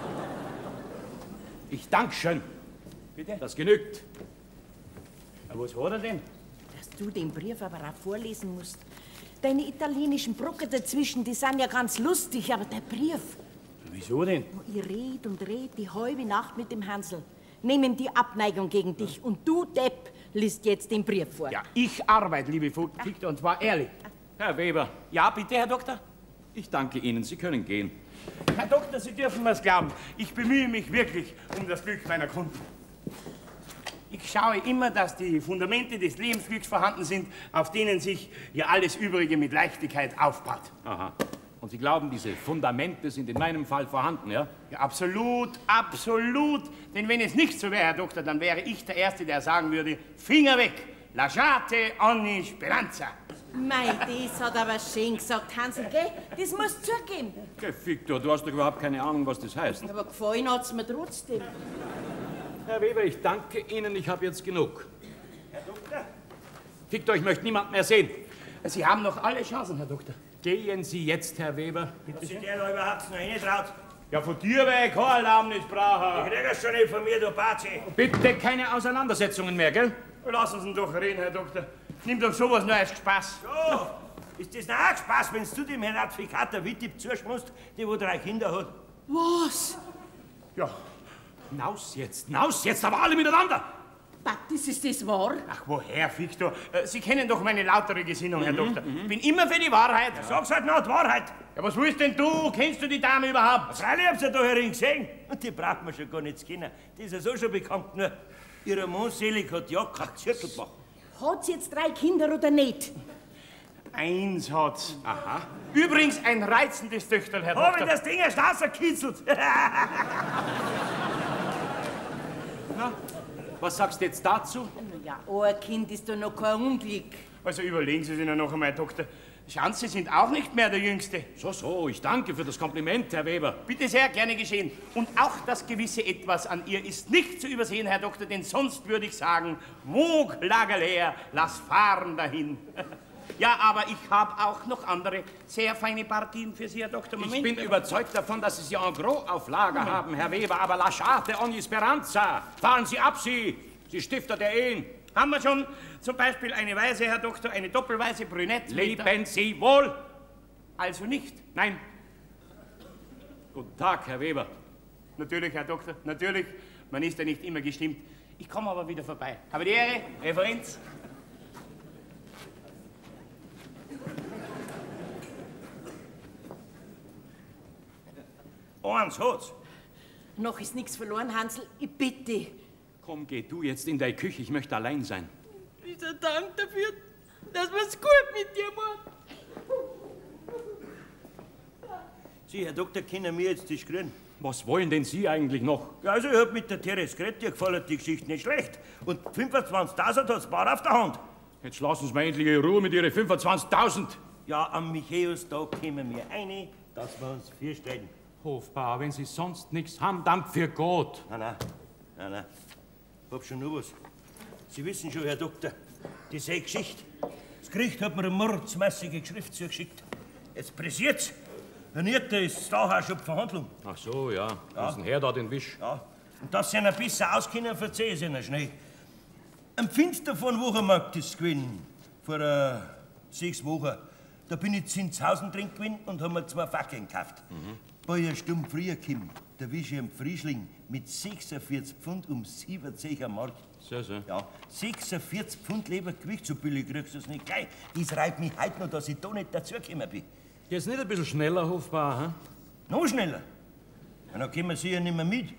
Ich danke schön. Bitte? Das genügt. Ja, was war er denn? Dass du den Brief aber auch vorlesen musst. Deine italienischen Brocken dazwischen, die sind ja ganz lustig, aber der Brief... Wieso denn? Ich red und red die halbe Nacht mit dem Hansl. Nehm ihm die Abneigung gegen dich. Ja. Und du, Depp, liest jetzt den Brief vor. Ja, ich arbeite, liebe Viktor, und zwar ehrlich. Herr Weber. Ja, bitte, Herr Doktor? Ich danke Ihnen. Sie können gehen. Herr Doktor, Sie dürfen mir's glauben. Ich bemühe mich wirklich um das Glück meiner Kunden. Ich schaue immer, dass die Fundamente des Lebensglücks vorhanden sind, auf denen sich ja alles Übrige mit Leichtigkeit aufbaut. Aha. Und Sie glauben, diese Fundamente sind in meinem Fall vorhanden, ja? Ja, absolut, absolut. Denn wenn es nicht so wäre, Herr Doktor, dann wäre ich der Erste, der sagen würde, Finger weg, lasciate ogni speranza. Mei, das hat aber schön gesagt, Hansel, gell? Das musst du zugeben. Geh, Viktor, du hast doch überhaupt keine Ahnung, was das heißt. Aber gefallen hat's mir trotzdem. Herr Weber, ich danke Ihnen, ich habe jetzt genug. Herr Doktor? Viktor, ich möchte niemand mehr sehen. Sie haben noch alle Chancen, Herr Doktor. Gehen Sie jetzt, Herr Weber. Dass sich der da überhaupt noch reintraut. Ja, von dir werde ich keinen Erlaubnis brauchen. Ich krieg das schon nicht von mir, du Bazi. Bitte keine Auseinandersetzungen mehr, gell? Lassen Sie ihn doch reden, Herr Doktor. Nimm doch sowas nur als Spaß. So, ist das noch auch Spaß, wenn du dem Herrn Advokat Wittib zuschmust, der wo drei Kinder hat? Was? Ja. Naus jetzt, naus jetzt, aber alle miteinander! Baptis, ist das wahr? Ach, woher, Victor? Äh, Sie kennen doch meine lautere Gesinnung, Herr Doktor. Ich bin immer für die Wahrheit. Ja. Sag's halt noch die Wahrheit. Ja, was willst denn du? Kennst du die Dame überhaupt? Freilich habt ihr da herin gesehen. Und die braucht man schon gar nicht zu kennen. Die ist ja so schon bekannt. Nur, ihre Mann Selig hat ja kein Zirkelbach. Hat sie jetzt drei Kinder oder nicht? Eins hat's. Aha. Übrigens ein reizendes Töchterl, Herr Hab Doktor. ich das Ding erst rausgekitzelt. Na, was sagst du jetzt dazu? Ja, ein Kind ist doch noch kein Unglück. Also überlegen Sie sich noch einmal, Doktor. Schauen Sie, Sie sind auch nicht mehr der Jüngste. So, so, ich danke für das Kompliment, Herr Weber. Bitte sehr, gerne geschehen. Und auch das gewisse Etwas an ihr ist nicht zu übersehen, Herr Doktor, denn sonst würde ich sagen, wog Lager leer, lass fahren dahin. Ja, aber ich habe auch noch andere sehr feine Partien für Sie, Herr Doktor. Moment. Ich bin überzeugt davon, dass Sie sie en gros auf Lager Moment. haben, Herr Weber, aber lasciate ogni speranza. Fahren Sie ab, Sie, Sie Stifter der Ehen. Haben wir schon zum Beispiel eine Weiße, Herr Doktor, eine doppelweiße Brünette? Leben Sie wohl? Also nicht? Nein. Guten Tag, Herr Weber. Natürlich, Herr Doktor, natürlich. Man ist ja nicht immer gestimmt. Ich komme aber wieder vorbei. Habe die Ehre, Referenz. Eins hat's. Noch ist nichts verloren, Hansel. Ich bitte. Komm, geh du jetzt in deine Küche, ich möchte allein sein. Dieser Dank dafür, dass wir's gut mit dir macht. Sie, Herr Doktor, können wir jetzt das kriegen? Was wollen denn Sie eigentlich noch? Ja, also ich hab mit der Therese geredet, dir gefällt die Geschichte nicht schlecht. Und fünfundzwanzigtausend hat's bar auf der Hand. Jetzt lassen Sie mir endlich in Ruhe mit Ihren fünfundzwanzigtausend. Ja, am Michaelstag kommen wir rein, dass wir uns vierstellen. Hofbauer, wenn Sie sonst nichts haben, dann für Gott. Nein, nein, nein, nein. Hab schon noch was. Sie wissen schon, Herr Doktor, die sei Geschichte. Das Gericht hat mir eine mordsmäßige Schrift zugeschickt. Jetzt pressiert's. Herr Nierter ist da auch schon die Verhandlung. Ach so, ja. ja. Ist ein Herr da den Wisch. Ja. Und dass Sie einer besser auskennen, verzeih ich Ihnen schnell. Am Pfingsten von Wochenmarkt ist es gewesen. Vor äh, sechs Wochen. Da bin ich in Zinshausen drin gewesen und haben mir zwei Fackeln gekauft. Mhm. Bei Stunde früher gekommen, da wisch ich am Frischling mit sechsundvierzig Pfund um siebzig am Markt. So, so. Ja, sechsundvierzig Pfund Lebergewicht, so billig kriegst du es nicht gleich. Das reibt mich heute noch, dass ich da nicht dazugekommen bin. Geht's nicht ein bisschen schneller, Hofbauer, hm? Noch schneller? Ja, dann kommen Sie ja nicht mehr mit.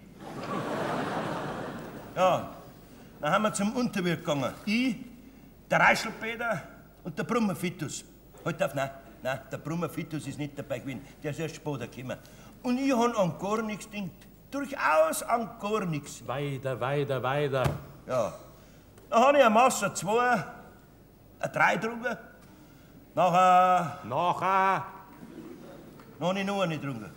Ja, dann haben wir zum Unterwirt gegangen. Ich, der Reischelpeter und der Brummerfitus. Halt auf, nein, nein, der Brummerfitus ist nicht dabei gewesen. Der ist erst später gekommen. Und ich han an gar nichts gedacht. Durchaus an gar nichts. Weiter, weiter, weiter. Ja. Dann habe ich eine Masse zwei, eine drei getrunken. Nachher. Nachher. Dann habe ich noch eine getrunken.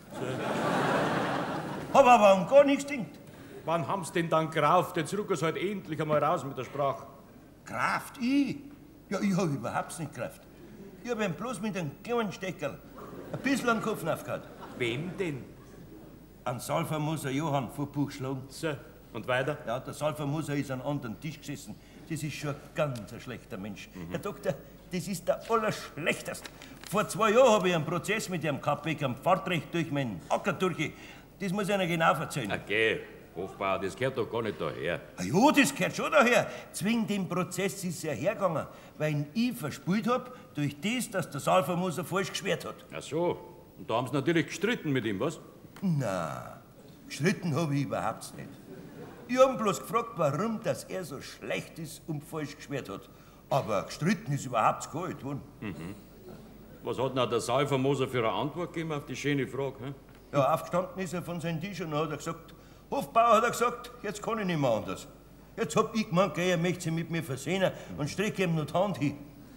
Hab aber an gar nichts gedacht. Wann haben's denn dann gerauft? Jetzt rücken Sie halt endlich einmal raus mit der Sprache. Kraft? Ich? Ja, ich hab überhaupt nicht Kraft. Ich hab ihn bloß mit einem kleinen Steckerl ein bisschen an den Kopf aufgehauen. Wem denn? An Salvermoser Johann von Buchschlagen. So, und weiter? Ja, der Salvermoser ist an einem anderen Tisch gesessen. Das ist schon ganz ein schlechter Mensch. Mhm. Herr Doktor, das ist der Allerschlechteste. Vor zwei Jahren habe ich einen Prozess mit dem gehabt, wegen am Fahrtrecht durch meinen Acker durch. Das muss ich Ihnen genau erzählen. Okay, Hofbauer, das gehört doch gar nicht daher. Ah ja, das gehört schon daher. Zwingen dem Prozess ist er hergegangen, weil ich verspült hab durch das, dass der Salvermoser falsch geschwert hat. Ach so, und da haben Sie natürlich gestritten mit ihm, was? Na, gestritten habe ich überhaupt nicht. Ich hab ihn bloß gefragt, warum dass er so schlecht ist und falsch geschwert hat. Aber gestritten ist überhaupt gar nicht worden. Mhm. Was hat denn der Salvermoser für eine Antwort gegeben auf die schöne Frage? Hm? Ja, aufgestanden ist er von seinem Tisch und dann hat er gesagt, Hofbauer, hat er gesagt, jetzt kann ich nicht mehr anders. Jetzt hab ich gemeint, er möchte sich mit mir versöhnen und strecke ihm noch die Hand hin.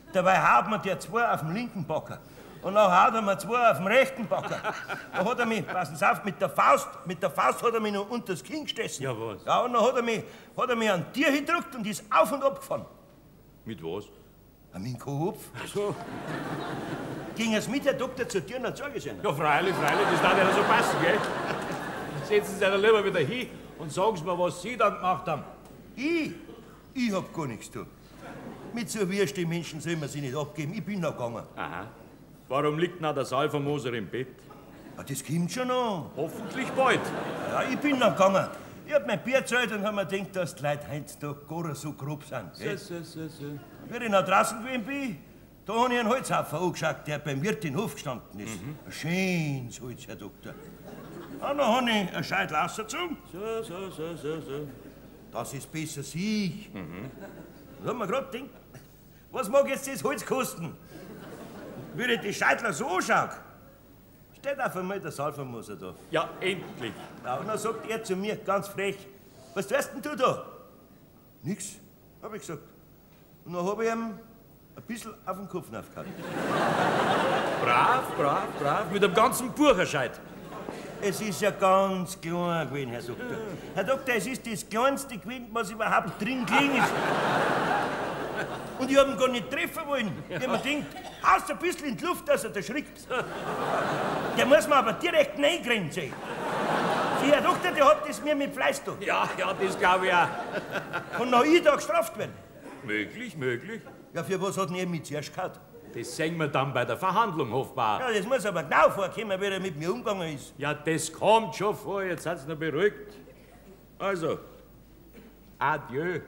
Dabei haut mir der zwei auf den linken Backer. Und dann haut er mir zwei auf den rechten Backer. Da hat er mich, passen Sie auf, mit der Faust, mit der Faust hat er mich noch unter das Kinn gestessen. Ja, was? Ja, und dann hat er mich, hat er mich an Tier gedrückt und ist auf und ab gefahren. Mit was? An meinen Kopf. Ach so. Ging es mit, Herr Doktor, zur Tür und hat gesehen? Ja, freilich, freilich, das darf ja so passen, gell? Setzen Sie sich doch lieber wieder hin und sagen Sie mir, was Sie dann gemacht haben. Ich? Ich hab gar nichts zu tun. Mit so wirsten Menschen soll man sich nicht abgeben. Ich bin noch gegangen. Aha. Warum liegt denn auch der Salvermoser im Bett? Ja, das kommt schon noch. Hoffentlich bald. Ja, ich bin noch gegangen. Ich hab mein Bier gezahlt und hab mir gedacht, dass die Leute heutzutage gar nicht so grob sind. Gell? So, so, so, so. Wie ich nach draußen gewesen bin, da hab ich einen Holzhaufen angeschaut, der beim Wirt in den Hof gestanden ist. Mhm. Ein schönes Holz, Herr Doktor. Ja, dann hab ich ein Scheitel rausgezogen. So, so, so, so, so. Das ist besser Sieg. Mhm. Da hab mir grad gedacht, was mag jetzt das Holz kosten? Würde ich die Scheitler so anschauen, steht auf einmal der Salvermoser da. Ja, endlich. Ja, und dann sagt er zu mir ganz frech, was tust denn du da? Nix, hab ich gesagt. Und dann hab ich ihm ein bisschen auf den Kopf aufgehauen. Brav, brav, brav, mit dem ganzen Bucherscheid. Es ist ja ganz klein gewesen, Herr Doktor. Herr Doktor, es ist das kleinste gewesen, was überhaupt drin gelegen ist. Und ich hab ihn gar nicht treffen wollen. Ich hab mir gedacht, haust ein bisschen in die Luft, dass er erschrickt. Der muss mir aber direkt reingrenzen. Sie, Herr Doktor, der hat das mir mit Fleiß da. Ja, ja, das glaube ich auch. Und noch ich da gestraft werden. Möglich, möglich. Ja, für was hat denn er mich zuerst gehabt? Das sehen wir dann bei der Verhandlung, Hofbauer. Ja, das muss aber genau vorkommen, wie er mit mir umgegangen ist. Ja, das kommt schon vor, jetzt seid ihr noch beruhigt. Also, adieu.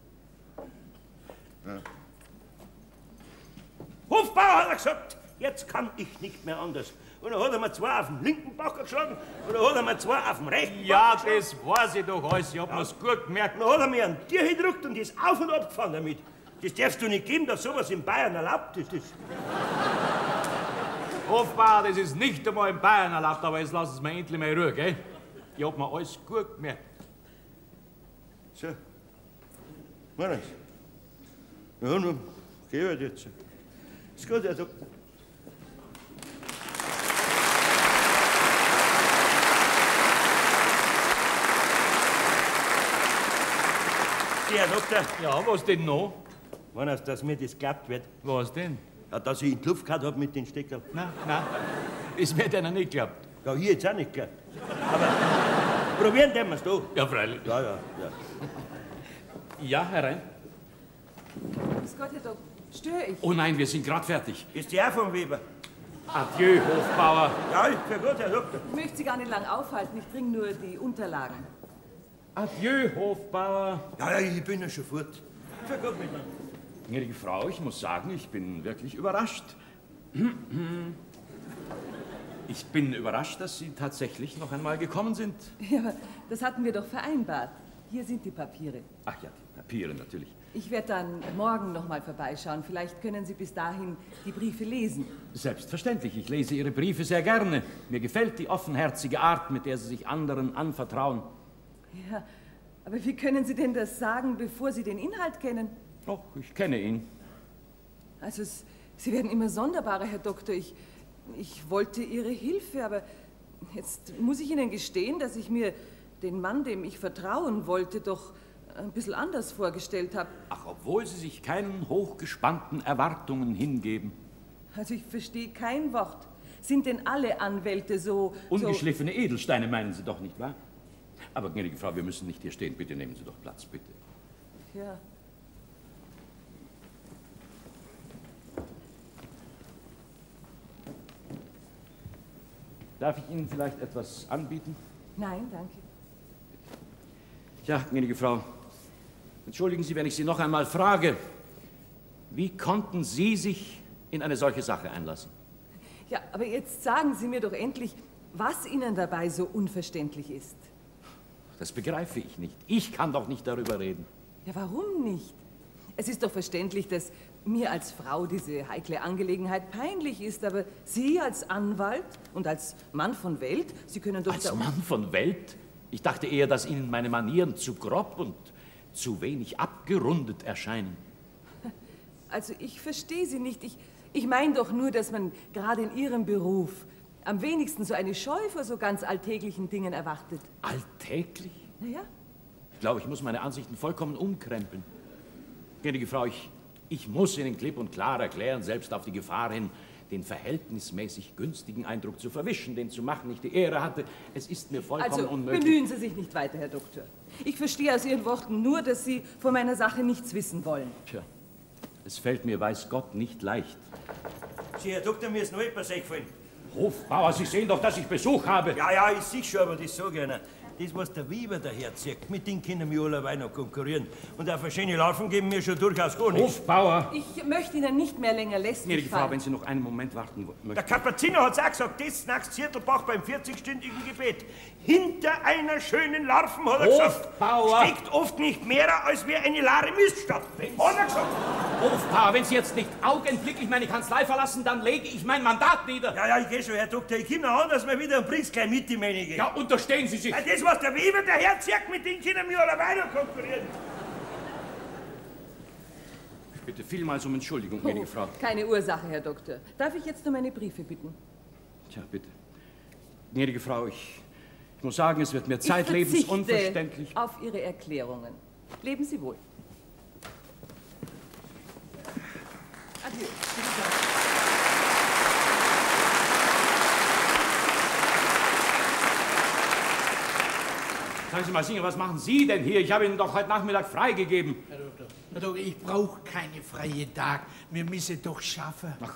Ja. Hofbauer, hat er gesagt, jetzt kann ich nicht mehr anders. Und dann hat er mir zwei auf den linken Backer geschlagen und dann hat er mir zwei auf den rechten Ja, Backer geschlagen. das weiß ich doch alles, ich hab Ja. mir's gut gemerkt. Und dann hat er mir ein Tier gedrückt und ist auf und ab gefahren damit. Das darfst du nicht geben, dass sowas in Bayern erlaubt ist. Das. Hofbauer, das ist nicht einmal in Bayern erlaubt, aber jetzt lassen Sie mir endlich mal Ruhe, gell? Ich hab mir alles gut gemerkt. So. War das? Ja, nun, geh halt jetzt. Ist gut, Herr Doktor. Sie, Herr Doktor, Ja, was denn noch? wann es, dass mir das geklappt wird, Was denn? ja, dass ich in die Luft gehauen hab mit den Steckerl. Na, na, das wird einer nicht geklappt. Ja, hier jetzt auch nicht geklappt. Aber probieren wir es doch. Ja, freilich. Ja, ja, ja. Ja, herein. Grüß Gott, Herr Doktor. Störe ich? Oh nein, wir sind gerade fertig. Ist die auch vom Weber? Adieu, Hofbauer. Ja, ist für gut, Herr Doktor. Ich möchte Sie gar nicht lang aufhalten. Ich bringe nur die Unterlagen. Adieu, Hofbauer. Ja, ja, ich bin ja schon fort. Für gut miteinander. Gnädige Frau, ich muss sagen, ich bin wirklich überrascht. Ich bin überrascht, dass Sie tatsächlich noch einmal gekommen sind. Ja, aber das hatten wir doch vereinbart. Hier sind die Papiere. Ach ja, die Papiere natürlich. Ich werde dann morgen noch mal vorbeischauen. Vielleicht können Sie bis dahin die Briefe lesen. Selbstverständlich, ich lese Ihre Briefe sehr gerne. Mir gefällt die offenherzige Art, mit der Sie sich anderen anvertrauen. Ja, aber wie können Sie denn das sagen, bevor Sie den Inhalt kennen? Doch, ich kenne ihn. Also, es, Sie werden immer sonderbarer, Herr Doktor. Ich, ich wollte Ihre Hilfe, aber jetzt muss ich Ihnen gestehen, dass ich mir den Mann, dem ich vertrauen wollte, doch ein bisschen anders vorgestellt habe. Ach, obwohl Sie sich keinen hochgespannten Erwartungen hingeben. Also, ich verstehe kein Wort. Sind denn alle Anwälte so... Ungeschliffene Edelsteine meinen Sie doch, nicht wahr? Aber, gnädige Frau, wir müssen nicht hier stehen. Bitte nehmen Sie doch Platz, bitte. So, ja. Darf ich Ihnen vielleicht etwas anbieten? Nein, danke. Ja, gnädige Frau, entschuldigen Sie, wenn ich Sie noch einmal frage. Wie konnten Sie sich in eine solche Sache einlassen? Ja, aber jetzt sagen Sie mir doch endlich, was Ihnen dabei so unverständlich ist. Das begreife ich nicht. Ich kann doch nicht darüber reden. Ja, warum nicht? Es ist doch verständlich, dass mir als Frau diese heikle Angelegenheit peinlich ist, aber Sie als Anwalt und als Mann von Welt, Sie können doch... Als Mann von Welt? Ich dachte eher, dass Ihnen meine Manieren zu grob und zu wenig abgerundet erscheinen. Also ich verstehe Sie nicht. Ich, ich meine doch nur, dass man gerade in Ihrem Beruf am wenigsten so eine Scheu vor so ganz alltäglichen Dingen erwartet. Alltäglich? Naja. Ich glaube, ich muss meine Ansichten vollkommen umkrempeln. Gnädige Frau, ich, ich muss Ihnen klipp und klar erklären, selbst auf die Gefahr hin, den verhältnismäßig günstigen Eindruck zu verwischen, den zu machen ich die Ehre hatte. Es ist mir vollkommen also, unmöglich. Bemühen Sie sich nicht weiter, Herr Doktor. Ich verstehe aus Ihren Worten nur, dass Sie von meiner Sache nichts wissen wollen. Tja, es fällt mir, weiß Gott, nicht leicht. Sie, Herr Doktor, mir ist noch etwas eingefallen. Hofbauer, Sie sehen doch, dass ich Besuch habe. Ja, ja, ich sehe schon, aber das sage ich Ihnen. Das, was der Weber daherzieht, mit dem können wir alleweil noch konkurrieren. Und auf eine schöne Larven geben wir schon durchaus gar nichts. Hofbauer! Ich möchte Ihnen nicht mehr länger lästig Gnädige Frau, fallen. wenn Sie noch einen Moment warten möchten. Der Kapuziner hat's auch gesagt, das nächstes Ziertelbach beim vierzigstündigen Gebet. Hinter einer schönen Larven, hat er gesagt, Hofbauer! steckt oft nicht mehr, als wie eine leere Miststadt. Hat er gesagt. Hofbauer, wenn Sie jetzt nicht augenblicklich meine Kanzlei verlassen, dann lege ich mein Mandat nieder. Ja, ja, ich geh schon, Herr Doktor. Ich komme noch an, dass wir wieder und bring's gleich mit, die Meinige. Ja, unterstehen Sie sich. Ja, das, was der Weber daherzieht, mit dem können wir alleweil noch konkurrieren. Ich bitte vielmals um Entschuldigung, gnädige Frau. Keine Ursache, Herr Doktor. Darf ich jetzt nur meine Briefe bitten? Tja, bitte. Gnädige Frau, ich, ich muss sagen, es wird mir zeitlebens ich unverständlich. Auf Ihre Erklärungen. Leben Sie wohl. Adieu. Sagen Sie mal, Singer, was machen Sie denn hier? Ich habe Ihnen doch heute Nachmittag freigegeben. Herr Doktor, Herr Doktor, ich brauche keine freien Tage. Wir müssen doch schaffen. Ach.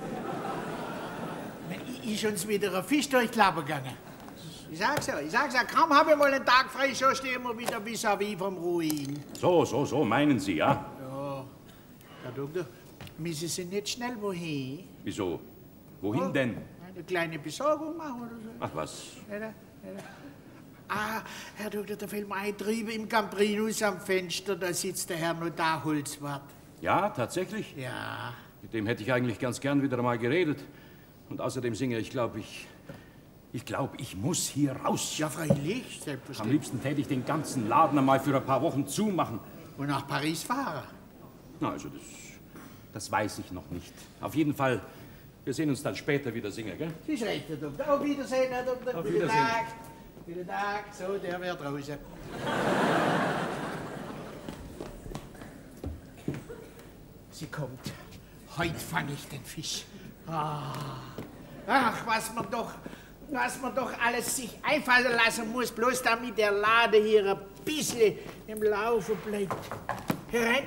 Ich uns wieder ein Fisch durch die Klappe gegangen. Ich sag's ja, ich sag's ja, kaum habe ich mal einen Tag frei, schon stehen wir wieder vis-à-vis vom Ruin. So, so, so, meinen Sie, ja? Ja, Herr Doktor, müssen Sie nicht schnell wohin? Wieso? Wohin oh, denn? Eine kleine Besorgung machen oder so. Ach was? Ja, ja. Ah, Herr Doktor, da fällt mir ein, drüben im Gambrinus am Fenster, da sitzt der Herr Notar Holzwart. Ja, tatsächlich? Ja. Mit dem hätte ich eigentlich ganz gern wieder mal geredet. Und außerdem, Singer, ich glaube, ich... Ich glaube, ich muss hier raus. Ja, freilich, selbstverständlich. Am liebsten täte ich den ganzen Laden einmal für ein paar Wochen zumachen. Und nach Paris fahren? Na, also das... Das weiß ich noch nicht. Auf jeden Fall, wir sehen uns dann später wieder, Singer, gell? Sie ist recht, Herr Doktor. Auf Wiedersehen, Herr Doktor. Auf Wiedersehen. Guten Tag. So, der wäre draußen. Sie kommt. Heute fange ich den Fisch. Ah. Ach, was man doch, was man doch alles sich einfallen lassen muss, bloß damit der Laden hier ein bisschen im Laufe bleibt. Herein.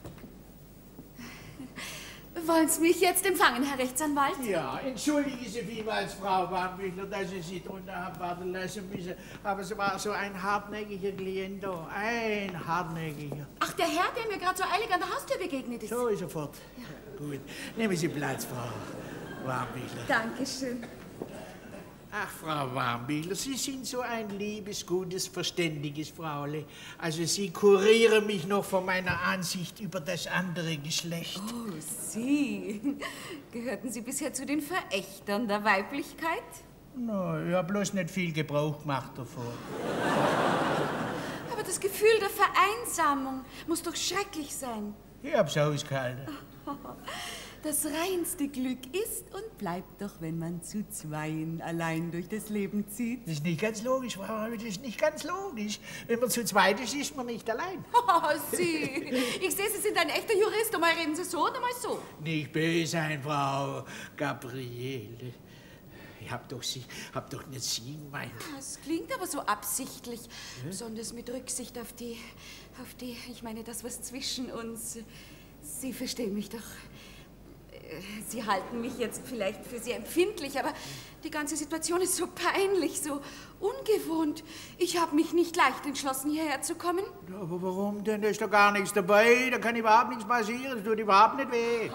Wollen Sie mich jetzt empfangen, Herr Rechtsanwalt? Ja, entschuldigen Sie vielmals, Frau Warmbüchler, dass ich Sie drunter habe warten lassen müssen. Aber es war so ein hartnäckiger Klient da. Ein hartnäckiger. Ach, der Herr, der mir gerade so eilig an der Haustür begegnet ist. So, sofort. Ja. Gut. Nehmen Sie Platz, Frau Warmbüchler. Dankeschön. Ach, Frau Warmbüchler, Sie sind so ein liebes, gutes, verständiges Fraule. Also Sie kurieren mich noch von meiner Ansicht über das andere Geschlecht. Oh, Sie. Gehörten Sie bisher zu den Verächtern der Weiblichkeit? Na, ich habe bloß nicht viel Gebrauch gemacht davon. Aber das Gefühl der Vereinsamung muss doch schrecklich sein. Ich hab's ausgehalten. Das reinste Glück ist und bleibt doch, wenn man zu zweien allein durch das Leben zieht. Das ist nicht ganz logisch, Frau Hartwig, das ist nicht ganz logisch. Wenn man zu zweit ist, ist man nicht allein. Oh, Sie. Ich sehe, Sie sind ein echter Jurist. Einmal reden Sie so und einmal so. Nicht böse sein, Frau Gabriele. Ich hab doch, Sie, hab doch nicht Sie gemeint. Das klingt aber so absichtlich. Hm? Besonders mit Rücksicht auf die, auf die, ich meine, das, was zwischen uns... Sie verstehen mich doch. Sie halten mich jetzt vielleicht für sehr empfindlich, aber die ganze Situation ist so peinlich, so ungewohnt. Ich habe mich nicht leicht entschlossen, hierher zu kommen. Ja, aber warum denn? Da ist doch gar nichts dabei. Da kann überhaupt nichts passieren. Das tut überhaupt nicht weh.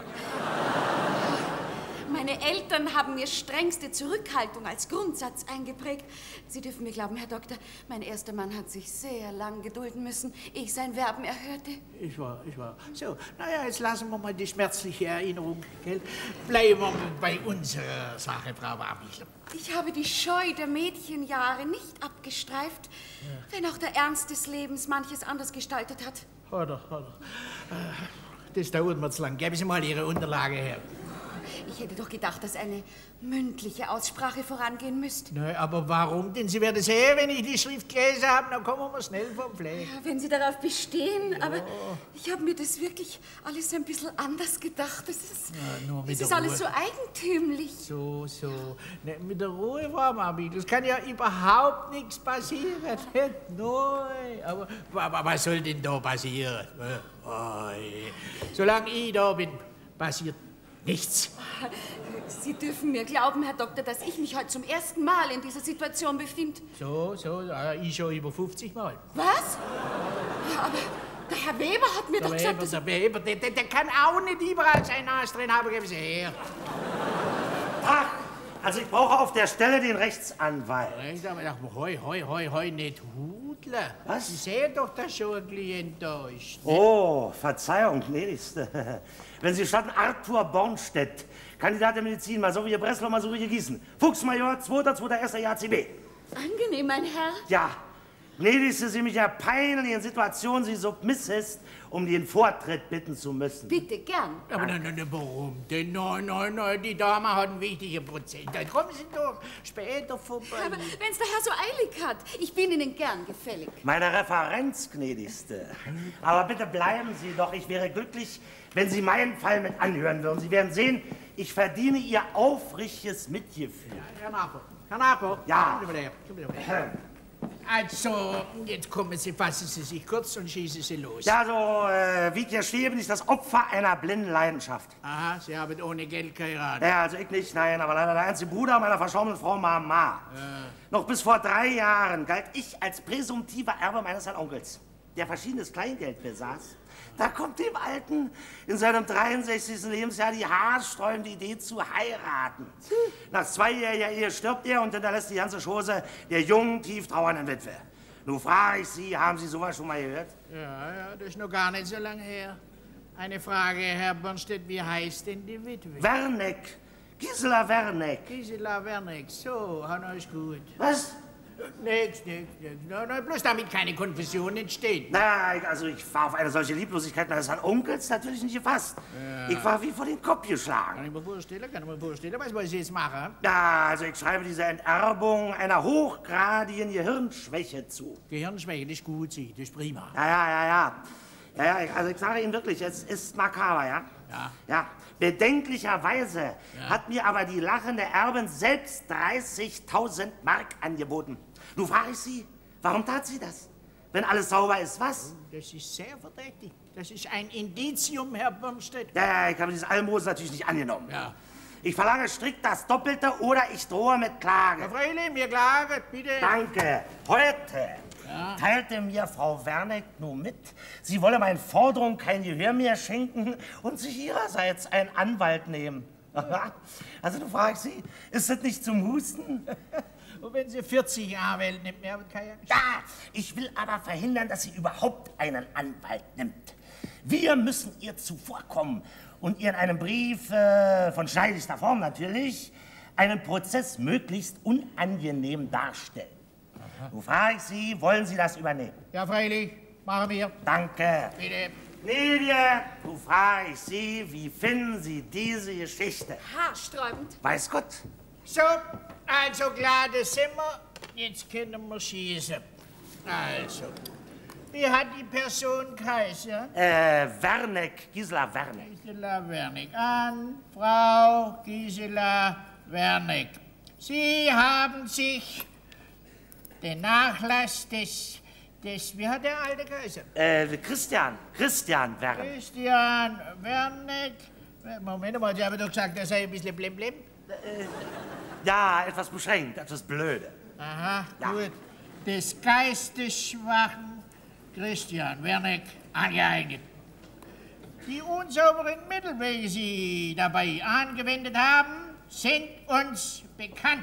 Meine Eltern haben mir strengste Zurückhaltung als Grundsatz eingeprägt. Sie dürfen mir glauben, Herr Doktor, mein erster Mann hat sich sehr lang gedulden müssen, ehe ich sein Werben erhörte. Ich war, ich war. So, naja, jetzt lassen wir mal die schmerzliche Erinnerung, gell? Bleiben wir bei unserer Sache, Frau Warmbüchler. Ich habe die Scheu der Mädchenjahre nicht abgestreift, ja. Wenn auch der Ernst des Lebens manches anders gestaltet hat. Hat er, hat er. das dauert mir zu lang. Geben Sie mal Ihre Unterlage her. Ich hätte doch gedacht, dass eine mündliche Aussprache vorangehen müsste. Na, aber warum? Denn Sie werden sehen, wenn ich die Schrift gelesen habe, dann kommen wir schnell vom Fleck. Ja, wenn Sie darauf bestehen, ja. Aber ich habe mir das wirklich alles ein bisschen anders gedacht. Das ist, ja, nur mit das der ist alles Ruhe. so eigentümlich. So, so. Ne, mit der Ruhe, Frau Marbi, das kann ja überhaupt nichts passieren. Nicht neu. Aber, aber was soll denn da passieren? Oi. Solange ich da bin, passiert nichts. Sie dürfen mir glauben, Herr Doktor, dass ich mich heute zum ersten Mal in dieser Situation befinde. So, so, ja, ich schon über fünfzig Mal. Was? Ja, aber der Herr Weber hat mir Der doch Weber, gesagt, dass... der Weber, der, der, der kann auch nicht überall sein Nas drin haben, geben Sie her. Ach, also ich brauche auf der Stelle den Rechtsanwalt. Recht, aber ach, hoi, hoi, hoi, hoi, nicht hudle. Was? Sie sehen doch, dass schon ein Klient da ist. Oh, Verzeihung, gnädigste. Wenn Sie statt Arthur Bornstedt, Kandidat der Medizin, mal so wie Ihr Breslau, mal so wie Ihr Gießen, Fuchsmajor, zweiter, zweiter, erster Jahr C B. Angenehm, mein Herr. Ja, gnädigste, Sie mich ja peinlichen Situationen, Sie submissest, um den Vortritt bitten zu müssen. Bitte, gern. Aber nein, nein, nein, warum denn? Nein, nein, nein, die Dame hat einen wichtigen Prozent. Dann kommen Sie doch später vorbei. Aber wenn es der Herr so eilig hat, ich bin Ihnen gern gefällig. Meine Referenz, gnädigste. Aber bitte bleiben Sie doch, ich wäre glücklich, wenn Sie meinen Fall mit anhören würden. Sie werden sehen, ich verdiene Ihr aufrichtiges Mitgefühl. Herr Nachbar, Herr Nachbar. Ja. Kommen Sie mal her, kommen Sie mal her. Also, jetzt kommen Sie, fassen Sie sich kurz und schießen Sie los. Ja, so, äh, wie ich hier stehe, bin ich das Opfer einer blinden Leidenschaft. Aha, Sie haben ohne Geld geheiratet. Ja, also ich nicht, nein, aber leider der einzige Bruder meiner verstorbenen Frau Mama. Ja. Noch bis vor drei Jahren galt ich als präsumptiver Erbe meines Herrn Onkels, der verschiedenes Kleingeld besaß. Da kommt dem Alten in seinem dreiundsechzigsten Lebensjahr die haarsträubende Idee zu heiraten. Nach zweijähriger Ehe stirbt er und hinterlässt die ganze Chose der jungen, tief trauernden Witwe. Nun frage ich Sie, haben Sie sowas schon mal gehört? Ja, ja, das ist noch gar nicht so lange her. Eine Frage, Herr Bornstedt, wie heißt denn die Witwe? Werneck, Gisela Werneck. Gisela Werneck, so, Hanna ist gut. Was? Nix, nix, nix. Nein, nein, bloß damit keine Konfusion entsteht. Na, ich- also ich war auf eine solche Lieblosigkeit meines Herrn Onkels natürlich nicht gefasst. Ja. Ich war wie vor den Kopf geschlagen. Kann ich mir vorstellen, kann ich mir vorstellen. Was wollen Sie jetzt machen? Ja, also ich schreibe diese Enterbung einer hochgradigen Gehirnschwäche zu. Gehirnschwäche, das ist gut, Sie, das ist prima. Ja, ja, ja, ja. Ja, ja, ich- also ich sage Ihnen wirklich, es ist makaber, ja? Ja. Ja, bedenklicherweise hat mir aber die lachende Erbin selbst dreißigtausend Mark angeboten. Nun frage ich Sie, warum tat sie das? Wenn alles sauber ist, was? Das ist sehr verdächtig. Das ist ein Indizium, Herr Bornstedt. Ja, ja, ich habe dieses Almosen natürlich nicht angenommen. Ja. Ich verlange strikt das Doppelte oder ich drohe mit Klage. Herr Freili, mir klagen, bitte. Danke. Heute Ja. teilte mir Frau Werneck nun mit, sie wolle meinen Forderungen kein Gehör mehr schenken und sich ihrerseits einen Anwalt nehmen. Also du fragst sie, ist das nicht zum Husten? Und wenn Sie vierzig Jahre wählen, nimmt mir keine Angst. Ja, ich will aber verhindern, dass sie überhaupt einen Anwalt nimmt. Wir müssen ihr zuvorkommen und ihr in einem Brief äh, von schneidigster Form natürlich einen Prozess möglichst unangenehm darstellen. Nun frage ich Sie, wollen Sie das übernehmen? Ja, freilich, machen wir. Danke. Bitte. Lydia, nun frage ich Sie, wie finden Sie diese Geschichte? Haarsträubend. Weiß Gott. So, also klar, das sind wir. Jetzt können wir schießen. Also, wie hat die Person geheißen? Äh, Werneck, Gisela Werneck. Gisela Werneck. An Frau Gisela Werneck. Sie haben sich den Nachlass des, des, wie hat der alte geheißen? Äh, Christian, Christian Werneck. Christian Werneck. Moment mal, Sie haben doch gesagt, er sei ein bisschen blim-blim. Ja, etwas beschränkt, etwas blöde. Aha, Ja. gut. Des geistesschwachen Christian Werneck angeeignet. Die unsauberen Mittel, welche Sie dabei angewendet haben, sind uns bekannt.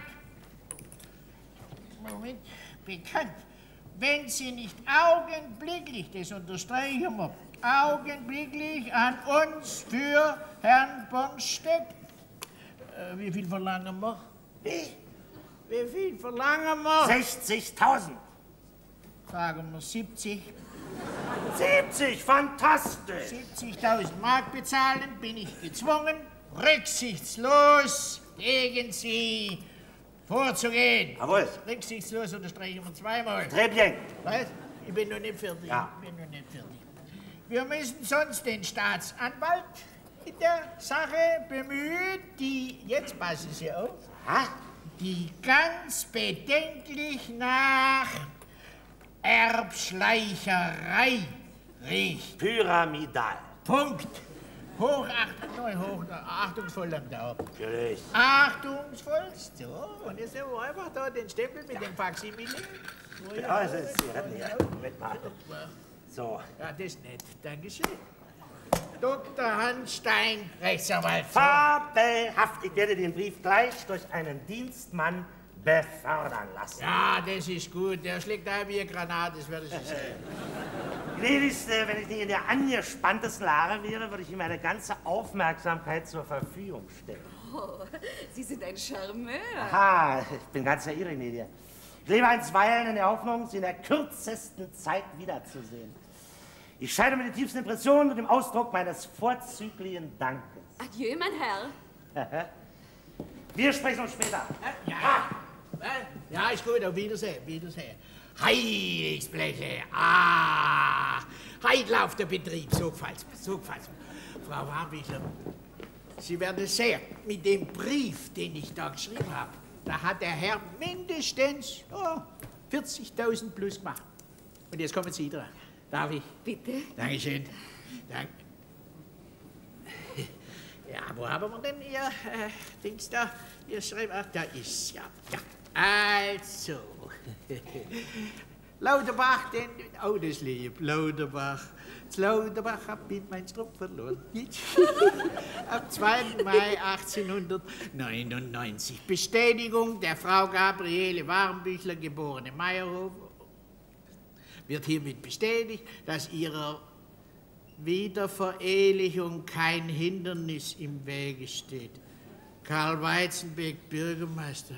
Moment, bekannt. Wenn Sie nicht augenblicklich, das unterstreichen wir, augenblicklich an uns für Herrn Bornstedt, äh, wie viel verlangen wir? Wie? Wie viel verlangen wir? sechzigtausend. Sagen wir siebzig. siebzig, fantastisch. siebzigtausend Mark bezahlen bin ich gezwungen, rücksichtslos gegen Sie vorzugehen. Jawohl. Rücksichtslos unterstreichen wir zweimal. Très bien. Was? Ich bin noch nicht fertig. Ja. Ich bin noch nicht fertig. Wir müssen sonst den Staatsanwalt in der Sache bemühen, die, jetzt passen Sie auf, Ha? die ganz bedenklich nach Erbschleicherei riecht. Pyramidal. Punkt. Hochacht, neu, hoch, achtungsvoll am Daumen. Natürlich. Achtungsvoll, so, und jetzt haben wir einfach da den Stempel mit dem Faksimile. Ja, das ist Zigaretten hier. Moment mal. So. Ja, das ist nett, Dankeschön. Doktor Hanstein, Rechtsanwalt. Fabelhaft. Ich werde den Brief gleich durch einen Dienstmann befördern lassen. Ja, das ist gut. Der schlägt da wie eine Granate, das werde ich sehen. Gnädigste, wenn ich nicht in der angespanntesten Lage wäre, würde ich ihm meine ganze Aufmerksamkeit zur Verfügung stellen. Oh, Sie sind ein Charmeur. Aha, ich bin ganz der Ihre, Gnädige. Ich lebe einstweilen in der Hoffnung, Sie in der kürzesten Zeit wiederzusehen. Ich scheide mit den tiefsten Impressionen und dem Ausdruck meines vorzüglichen Dankes. Adieu, mein Herr. Wir sprechen uns später. Ja, ja, ist gut. Auf Wiedersehen, Wiedersehen. Heiligsbleche, ah, heute läuft der Betrieb, sorgfalts, sorgfalts. Frau Warnbichler, Sie werden es sehen, mit dem Brief, den ich da geschrieben habe, da hat der Herr mindestens oh, vierzigtausend plus gemacht. Und jetzt kommen Sie dran. Darf ich? Bitte? Dankeschön. Dank. Ja, wo haben wir denn Ihr äh, Dings da? Ihr schreibt, ach, da ist ja. Ja, also. Lauterbach, den. Oh, das lieb. Lauterbach. Das Lauterbach hab ich meinen Strumpf verloren. Am zweiten Mai achtzehnhundertneunundneunzig. Bestätigung der Frau Gabriele Warnbüchler, geborene Meyerhof. Wird hiermit bestätigt, dass ihrer Wiederverehelichung kein Hindernis im Wege steht. Karl Weizenbeck, Bürgermeister.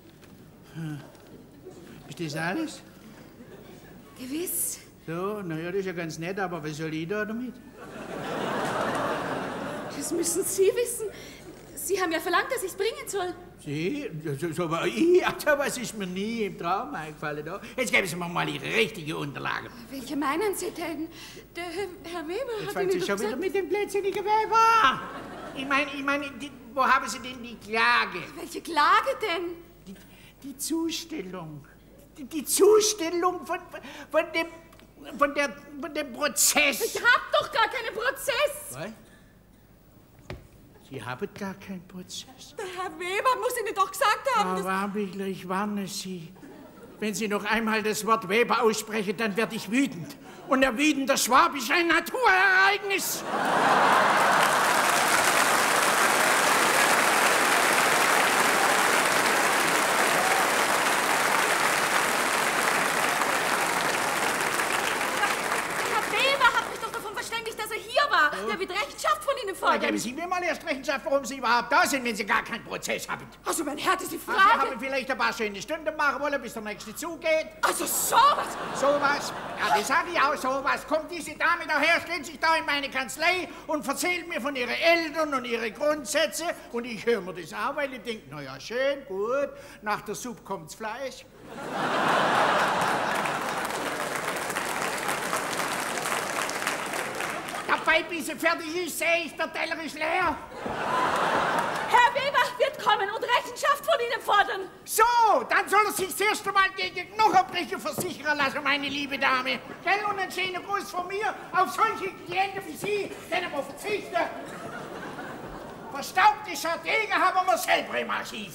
Ist das alles? Gewiss. So, naja, das ist ja ganz nett, aber was soll ich da damit? Das müssen Sie wissen. Sie haben ja verlangt, dass ich es bringen soll. Sie? So, so war ich. Also, was ist mir nie im Traum eingefallen da? Jetzt geben Sie mir mal Ihre richtige Unterlage. Welche meinen Sie denn? Der Herr, Herr Weber Jetzt hat fangen Sie Ihnen schon doch wieder gesagt... mit dem blödsinnigen Weber. Ich meine, ich meine, die, wo haben Sie denn die Klage? Welche Klage denn? Die, die Zustellung. Die, die Zustellung von, von, dem, von, der, von dem Prozess. Ich hab doch gar keinen Prozess. Was? Sie haben gar keinen Prozess. Der Herr Weber muss Ihnen doch gesagt haben, Frau Warnbichler, ich warne Sie. Wenn Sie noch einmal das Wort Weber aussprechen, dann werde ich wütend. Und der wütende Schwab ist ein Naturereignis. Der wird Rechenschaft von Ihnen fordern. Ja, geben Sie mir mal erst Rechenschaft, warum Sie überhaupt da sind, wenn Sie gar keinen Prozess haben. Also, mein Herr, diese Frage... Sie haben vielleicht ein paar schöne Stunden machen wollen, bis der nächste zugeht. Also, sowas... Sowas? Ja, das sage ich auch, sowas. Kommt diese Dame daher, stellt sich da in meine Kanzlei und erzählt mir von ihren Eltern und ihren Grundsätze. Und ich höre mir das an, weil ich denke, na ja, schön, gut, nach der Suppe kommt's Fleisch. Dabei, bis sie fertig ist, sehe ich, der Teller ist leer. Herr Weber wird kommen und Rechenschaft von Ihnen fordern. So, dann soll er sich das erste Mal gegen Knocherbrecher versichern lassen, meine liebe Dame. Gell, und einen schönen Gruß von mir auf solche Klienten wie Sie, denen wir verzichten. Verstaubte Sardegen haben wir selber im Archiv.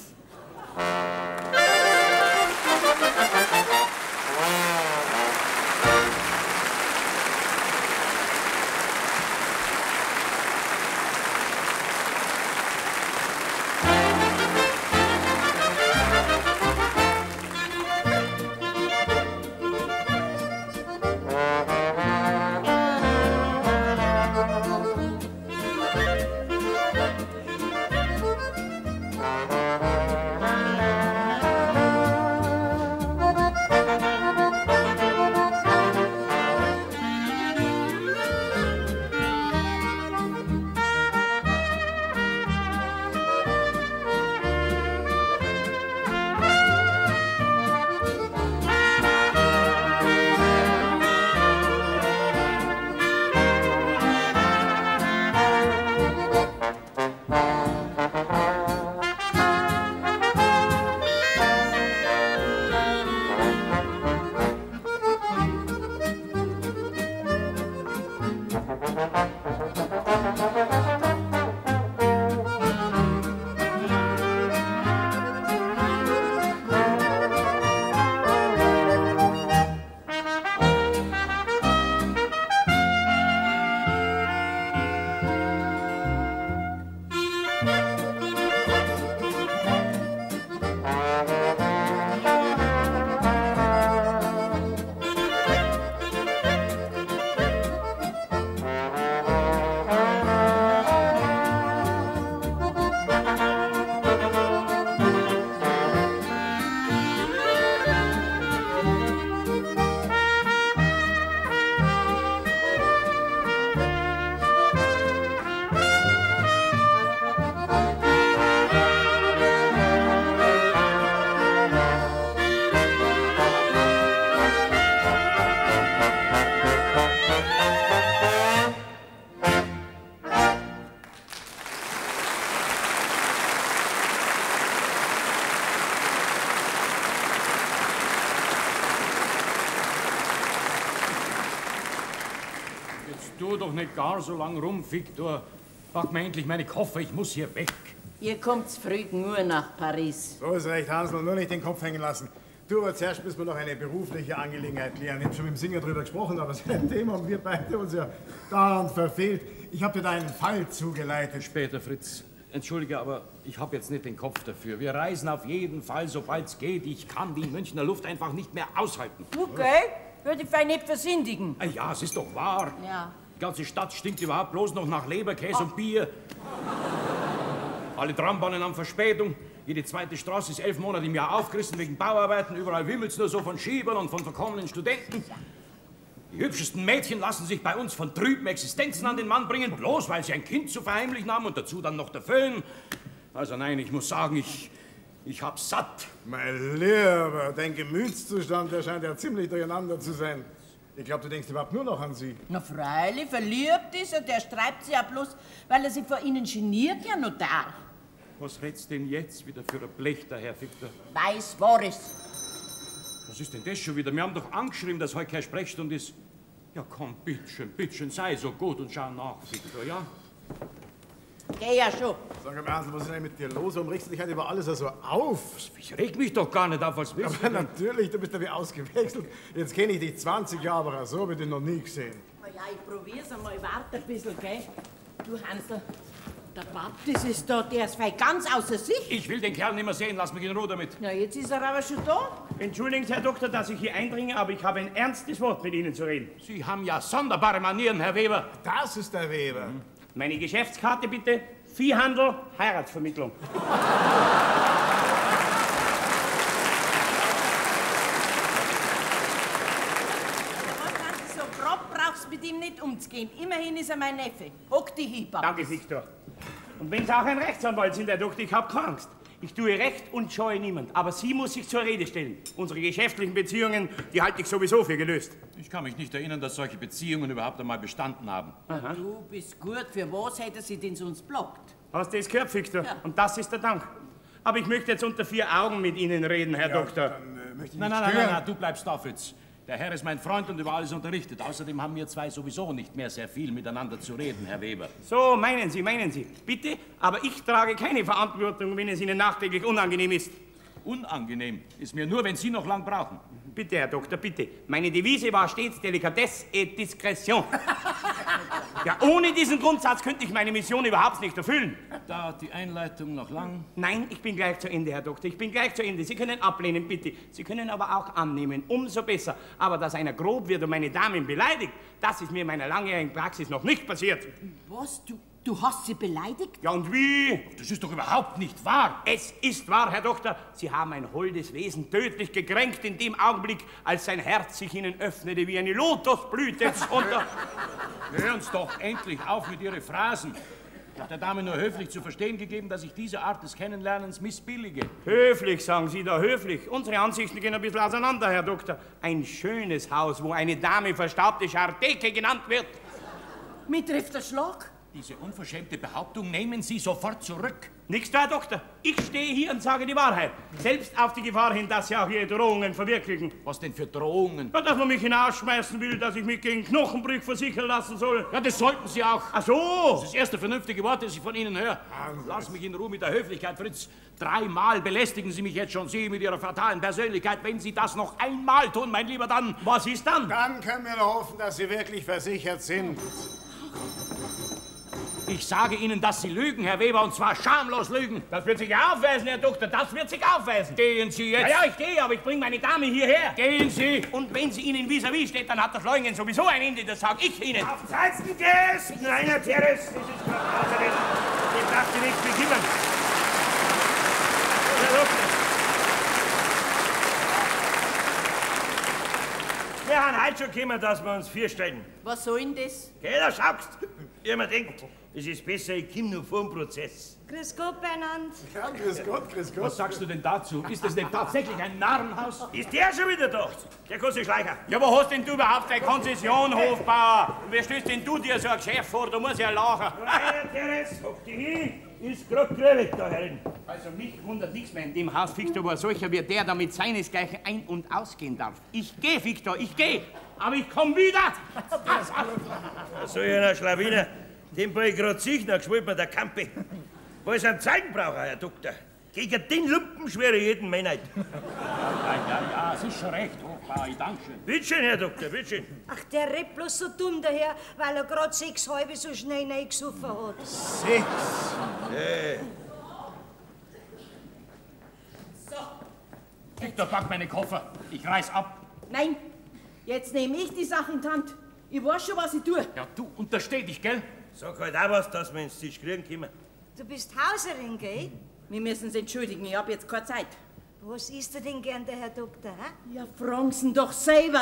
Jetzt tu doch nicht gar so lang rum, Viktor. Pack mir endlich meine Koffer, ich muss hier weg. Ihr kommt früh nur nach Paris. So ist recht, Hansel, nur nicht den Kopf hängen lassen. Du, aber zuerst müssen wir noch eine berufliche Angelegenheit klären. Ich habe schon mit dem Singer drüber gesprochen, aber sein Thema haben wir beide uns ja dauernd verfehlt. Ich habe dir da einen Fall zugeleitet. Später, Fritz. Entschuldige, aber ich habe jetzt nicht den Kopf dafür. Wir reisen auf jeden Fall, sobald es geht. Ich kann die Münchner Luft einfach nicht mehr aushalten. Okay, würde ich vielleicht nicht versündigen. Ah ja, es ist doch wahr. Ja. Die ganze Stadt stinkt überhaupt bloß noch nach Leberkäse oh. und Bier. Alle Trambahnen haben Verspätung. Jede zweite Straße ist elf Monate im Jahr aufgerissen wegen Bauarbeiten. Überall wimmelt's nur so von Schiebern und von verkommenen Studenten. Die hübschesten Mädchen lassen sich bei uns von trüben Existenzen an den Mann bringen, bloß weil sie ein Kind zu verheimlichen haben und dazu dann noch der Föhn. Also nein, ich muss sagen, ich, ich hab's satt. Mein Lieber, dein Gemütszustand, der scheint ja ziemlich durcheinander zu sein. Ich glaube, du denkst überhaupt nur noch an sie. Na freilich, verliebt ist er, der streibt sie ja bloß, weil er sich vor ihnen geniert, ja Notar. Was redst denn jetzt wieder für ein Blech, der Herr Viktor? Weiß war es. Was ist denn das schon wieder? Wir haben doch angeschrieben, dass heute keine Sprechstunde ist. Ja komm, bitteschön, bitteschön, sei so gut und schau nach, Viktor, ja? Geh ja schon. Sag mal, Hansel, was ist denn mit dir los? Warum regst du dich halt über alles so auf? Ich reg mich doch gar nicht auf, als willst du. Aber natürlich, du bist ja wie ausgewechselt. Jetzt kenne ich dich zwanzig Jahre, aber so habe ich dich noch nie gesehen. Na ja, ich probier's einmal, warte ein bisschen, gell? Du, Hansel, der Baptist ist da, der ist vielleicht ganz außer sich. Ich will den Kerl nicht mehr sehen, lass mich in Ruhe damit. Na, jetzt ist er aber schon da. Entschuldigen Sie, Herr Doktor, dass ich hier eindringe, aber ich habe ein ernstes Wort mit Ihnen zu reden. Sie haben ja sonderbare Manieren, Herr Weber. Das ist der Weber. Mhm. Meine Geschäftskarte bitte. Viehhandel, Heiratsvermittlung. Was kannst du so grob brauchst mit ihm nicht umzugehen. Immerhin ist er mein Neffe. Hock die Hieber. Danke, Viktor. Und wenn Sie auch ein Rechtsanwalt sind, Herr Doktor, ich habe keine Angst. Ich tue Recht und scheue niemand. Aber sie muss sich zur Rede stellen. Unsere geschäftlichen Beziehungen, die halte ich sowieso für gelöst. Ich kann mich nicht erinnern, dass solche Beziehungen überhaupt einmal bestanden haben. Aha. Du bist gut. Für was hätte sie denn sonst blockt? Hast du das gehört, Viktor? Ja. Und das ist der Dank. Aber ich möchte jetzt unter vier Augen mit Ihnen reden, Herr ja, Doktor. Dann, äh, möchte ich nein, nein, nein, nein, nein, du bleibst da, Fritz. Der Herr ist mein Freund und über alles unterrichtet. Außerdem haben wir zwei sowieso nicht mehr sehr viel miteinander zu reden, Herr Weber. So, meinen Sie, meinen Sie. Bitte, aber ich trage keine Verantwortung, wenn es Ihnen nachträglich unangenehm ist. Unangenehm ist mir nur, wenn Sie noch lang brauchen. Bitte, Herr Doktor, bitte. Meine Devise war stets Delikatesse et Diskretion. Ja, ohne diesen Grundsatz könnte ich meine Mission überhaupt nicht erfüllen. Dauert die Einleitung noch lang? Nein, ich bin gleich zu Ende, Herr Doktor. Ich bin gleich zu Ende. Sie können ablehnen, bitte. Sie können aber auch annehmen. Umso besser. Aber dass einer grob wird und meine Damen beleidigt, das ist mir in meiner langjährigen Praxis noch nicht passiert. Was? Du, du hast sie beleidigt? Ja, und wie? Das ist doch überhaupt nicht wahr. Es ist wahr, Herr Doktor. Sie haben ein holdes Wesen tödlich gekränkt in dem Augenblick, als sein Herz sich Ihnen öffnete wie eine Lotosblüte. Hören's doch endlich auf mit Ihren Phrasen. Ich habe der Dame nur höflich zu verstehen gegeben, dass ich diese Art des Kennenlernens missbillige. Höflich, sagen Sie da, höflich. Unsere Ansichten gehen ein bisschen auseinander, Herr Doktor. Ein schönes Haus, wo eine Dame verstaubte Scharteke genannt wird. Mir trifft der Schlag. Diese unverschämte Behauptung nehmen Sie sofort zurück. Nichts da, Herr Doktor. Ich stehe hier und sage die Wahrheit. Selbst auf die Gefahr hin, dass Sie auch Ihre Drohungen verwirklichen. Was denn für Drohungen? Ja, dass man mich hinausschmeißen will, dass ich mich gegen Knochenbrüch versichern lassen soll. Ja, das sollten Sie auch. Ach so. Das ist das erste vernünftige Wort, das ich von Ihnen höre. Lass mich in Ruhe mit der Höflichkeit, Fritz. Dreimal belästigen Sie mich jetzt schon, Sie, mit Ihrer fatalen Persönlichkeit. Wenn Sie das noch einmal tun, mein Lieber, dann... Was ist dann? Dann können wir nur hoffen, dass Sie wirklich versichert sind. Ich sage Ihnen, dass Sie lügen, Herr Weber, und zwar schamlos lügen. Das wird sich aufweisen, Herr Doktor, das wird sich aufweisen. Gehen Sie jetzt. Ja, ja, ich gehe, aber ich bringe meine Dame hierher. Gehen Sie. Und wenn sie Ihnen vis-à-vis steht, dann hat das Leugnen sowieso ein Ende, das sage ich Ihnen. Auf Seiten gehst, Rainer Teres. Das ist gerade außerdem. Ich darf Sie nicht bekümmern. Herr Doktor. Wir haben heute schon gekommen, dass wir uns vier stellen. Was soll denn das? Geh, da schaust. Wie man denkt, es ist besser, ich komme nur vor dem Prozess. Grüß Gott, beieinander. Ja, grüß Gott, grüß Gott. Was sagst du denn dazu? Ist das denn tatsächlich ein Narrenhaus? Ist der schon wieder da? Der kann sich schleichen. Ja, wo hast denn du überhaupt eine Konzession, Hofbauer? Wie stößt denn du dir so ein Geschäft vor? Du musst ja lachen. Rainer Teres, hock dich hin. Ist grad grübig da, Herrin. Also mich wundert nichts mehr in dem Haus, Viktor, wo ein solcher wie der, damit seinesgleichen ein- und ausgehen darf. Ich geh, Viktor, ich geh. aber ich komm wieder. So einer Schlawiner, den bring ich grad sicher, geschwollt mir der Kampi. Was ein Zeigenbraucher, Herr Doktor. Gegen den Lumpen schwöre ich jeden Meinheit. Ja, ja, ja, es ist schon recht, Hofbauer, ich danke schön. Bitteschön, Herr Doktor, bitteschön. Ach, der redet bloß so dumm daher, weil er grad sechs halbe so schnell reingesoffen hat. Sechs? Hey. Victor, pack meine Koffer. Ich reiß ab. Nein, jetzt nehme ich die Sache in die Hand. Ich weiß schon, was ich tue. Ja, du untersteh dich, gell? Sag halt auch was, dass wir ins Tisch kriegen können. Du bist Hauserin, gell? Wir müssen uns entschuldigen, ich habe jetzt keine Zeit. Was isst du denn gern, der Herr Doktor, hä? Ja, fragen Sie ihn doch selber.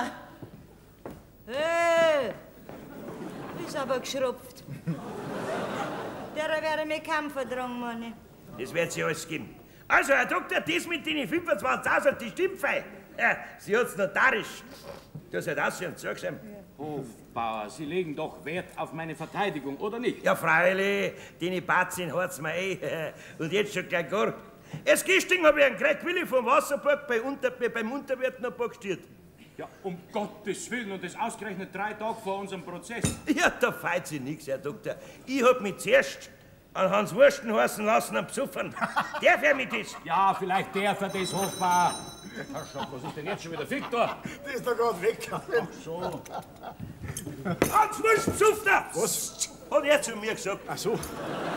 Hey, ist aber geschrupft. Der wäre mir kaum vertragen, Mann. Das wird sie alles geben. Also, Herr Doktor, das mit den fünfundzwanzigtausend, die stimmt fein. Ja, sie hat's notarisch. Das hat aussehen und zugeschrieben. Hofbauer, Sie legen doch Wert auf meine Verteidigung, oder nicht? Ja, freilich, die Batzin hat's mir eh. Und jetzt schon gleich gar. Erst gestern hab ich einen Greg Willi vom Wasserpark bei Unter, beim Unterwirt noch pakstiert. Ja, um Gottes Willen, und das ausgerechnet drei Tage vor unserem Prozess. Ja, da feit sich nichts, Herr Doktor. Ich hab mich zuerst an Hans Wursten heißen lassen am Psuffern. Der für mich das. Ja, vielleicht der für das, Hofbauer. Herr Schock, was ist denn jetzt schon wieder Victor? Der ist doch gerade weggegangen. So. Hans Wursten Psuffner! Was? Hat er zu mir gesagt. Ach so.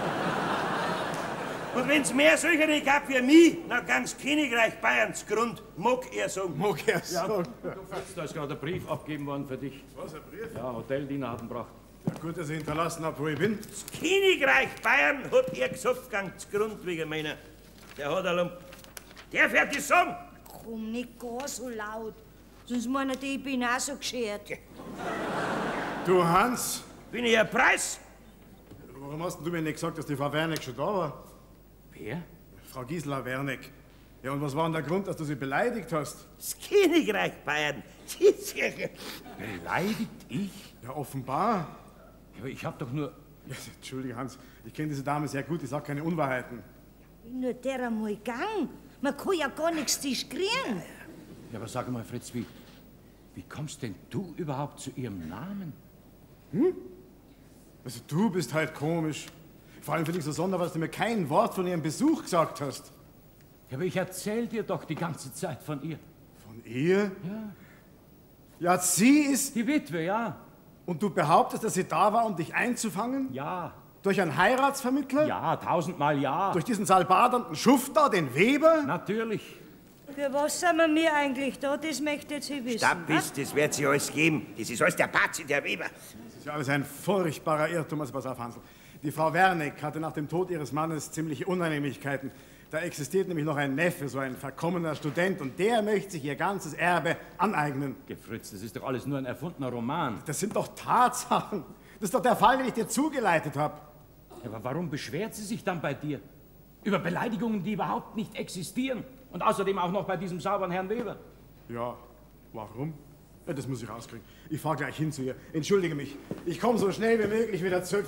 Und wenn's mehr solche gab wie mich, na ganz Königreich Bayerns Grund, mag er sagen. Mag er sagen. Da ist gerade ein Brief abgegeben worden für dich. Was, ein Brief? Ja, Hoteldiener hat ihn gebracht. Ja, gut, dass ich hinterlassen habe, wo ich bin. Das Königreich Bayern hat er gesagt, ganz Grund wegen meiner. Der hat ein Lump. Der fährt das sagen. Komm, nicht gar so laut. Sonst meinen die, ich bin auch so geschert. Du, Hans, Bin ich ein Preis? warum hast du mir nicht gesagt, dass die Frau Werneck schon da war? Wer? Frau Gisela Werneck. Ja, und was war denn der Grund, dass du sie beleidigt hast? Das Königreich Bayern. Beleidigt ich? Ja, offenbar. Ja, aber ich hab doch nur... Ja, Entschuldige, Hans, ich kenne diese Dame sehr gut, ich sag keine Unwahrheiten. Nur der einmal gang. Man kann ja gar nichts Tisch kriegen. Ja, aber sag mal, Fritz, wie, wie kommst denn du überhaupt zu ihrem Namen? Hm? Also du bist halt komisch. Vor allem finde ich so sonderbar, dass du mir kein Wort von ihrem Besuch gesagt hast. Ja, aber ich erzähl dir doch die ganze Zeit von ihr. Von ihr? Ja. Ja, sie ist... Die Witwe, ja. Und du behauptest, dass sie da war, um dich einzufangen? Ja. Durch einen Heiratsvermittler? Ja, tausendmal ja. Durch diesen salbadernden Schufter, den Weber? Natürlich. Für was sind wir mir eigentlich da? Das möchte ich jetzt wissen. Stopp bist, das wird sie alles geben. Das ist alles der Bazi, der Weber. Das ist ja alles ein furchtbarer Irrtum. Also pass auf, Hansl. Die Frau Werneck hatte nach dem Tod ihres Mannes ziemliche Unannehmlichkeiten. Da existiert nämlich noch ein Neffe, so ein verkommener Student, und der möchte sich ihr ganzes Erbe aneignen. Gefritz, das ist doch alles nur ein erfundener Roman. Das sind doch Tatsachen. Das ist doch der Fall, den ich dir zugeleitet habe. Ja, aber warum beschwert sie sich dann bei dir? Über Beleidigungen, die überhaupt nicht existieren. Und außerdem auch noch bei diesem sauberen Herrn Weber. Ja, warum? Ja, das muss ich rauskriegen. Ich fahr gleich hin zu ihr. Entschuldige mich. Ich komme so schnell wie möglich wieder zurück.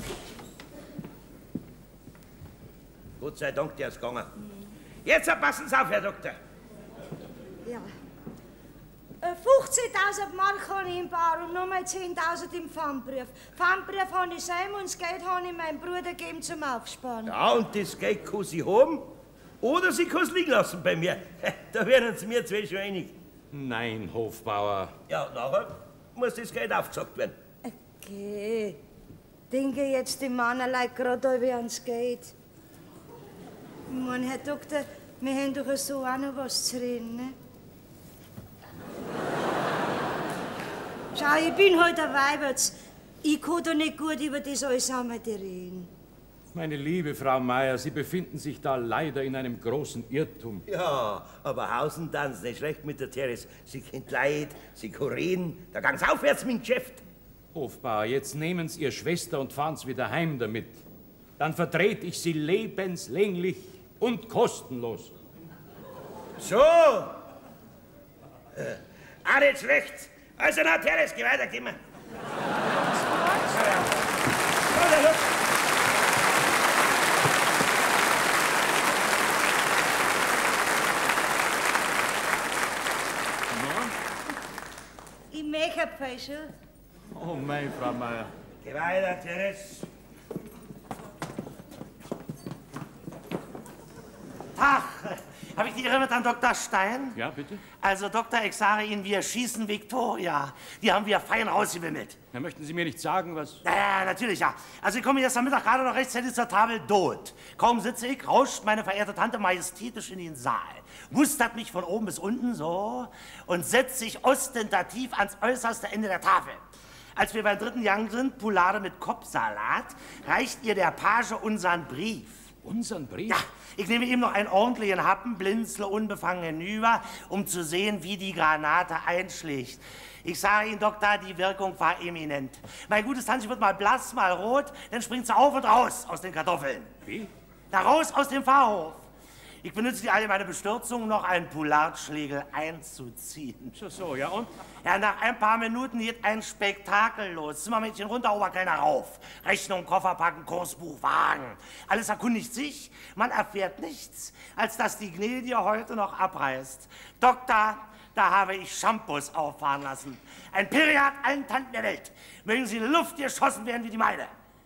Gott sei Dank, der ist gegangen. Jetzt passen Sie auf, Herr Doktor. Ja. Äh, fünfzehntausend Mark habe ich im Bar und nochmal zehntausend im Pfandbrief. Pfandbrief habe ich selber und das Geld habe ich meinem Bruder gegeben zum Aufsparen. Ja, und das Geld kann sie haben oder sie kann es liegen lassen bei mir. Da werden Sie mir zwei schon einig. Nein, Hofbauer. Ja, nachher muss das Geld aufgesagt werden. Okay. Denke jetzt die Mannerlei gerade wie ans Geld. Ich meine, Herr Doktor, wir haben doch so auch noch was zu reden, ne? Schau, ich bin halt ein Weibertz. Ich kann doch nicht gut über das alles einmal reden. Meine liebe Frau Meier, Sie befinden sich da leider in einem großen Irrtum. Ja, aber Hausen tanzt nicht schlecht mit der Teres. Sie kennt Leid, sie kann reden, da gang's aufwärts mit dem Geschäft. Hofbauer, jetzt nehmen Sie Ihr Schwester und fahren's wieder heim damit. Dann vertrete ich Sie lebenslänglich und kostenlos. So. Äh, auch nicht schlecht. Also, na, Teres, geh weiter, geh mal. Ich möchte Köpfe schon. Oh, mein Frau Meier. Geh weiter, Therese. Tag, habe ich die Ehre mit an Doktor Stein? Ja, bitte? Also, Doktor, ich sage Ihnen, wir schießen Victoria. Die haben wir fein rausgewimmelt. Ja, möchten Sie mir nicht sagen, was... Ja, ja, natürlich, ja. Also, ich komme gestern Mittag gerade noch rechtzeitig zur Tafel tot. Kaum sitze ich, rauscht meine verehrte Tante majestätisch in den Saal, mustert mich von oben bis unten so und setzt sich ostentativ ans äußerste Ende der Tafel. Als wir beim dritten Gang sind, Poulade mit Kopfsalat, reicht ihr der Page unseren Brief. Unseren Brief? Ja, ich nehme ihm noch einen ordentlichen Happen, blinzle unbefangen hinüber, um zu sehen, wie die Granate einschlägt. Ich sage Ihnen, Doktor, die Wirkung war eminent. Mein gutes Tantchen wird mal blass, mal rot, dann springt sie auf und raus aus den Kartoffeln. Wie? Da raus aus dem Pfarrhof. Ich benutze die alle meine Bestürzung, noch einen Poulardschlegel einzuziehen. So, so, ja und? Ja, nach ein paar Minuten geht ein Spektakel los. Zimmermädchen runter, Oberkellner rauf. Rechnung, Koffer packen, Kursbuch, Wagen. Alles erkundigt sich, man erfährt nichts, als dass die Gnädige heute noch abreist. Doktor, da habe ich Shampoos auffahren lassen. Ein Periat allen Tanten der Welt. Mögen sie in die Luft geschossen werden wie die meine.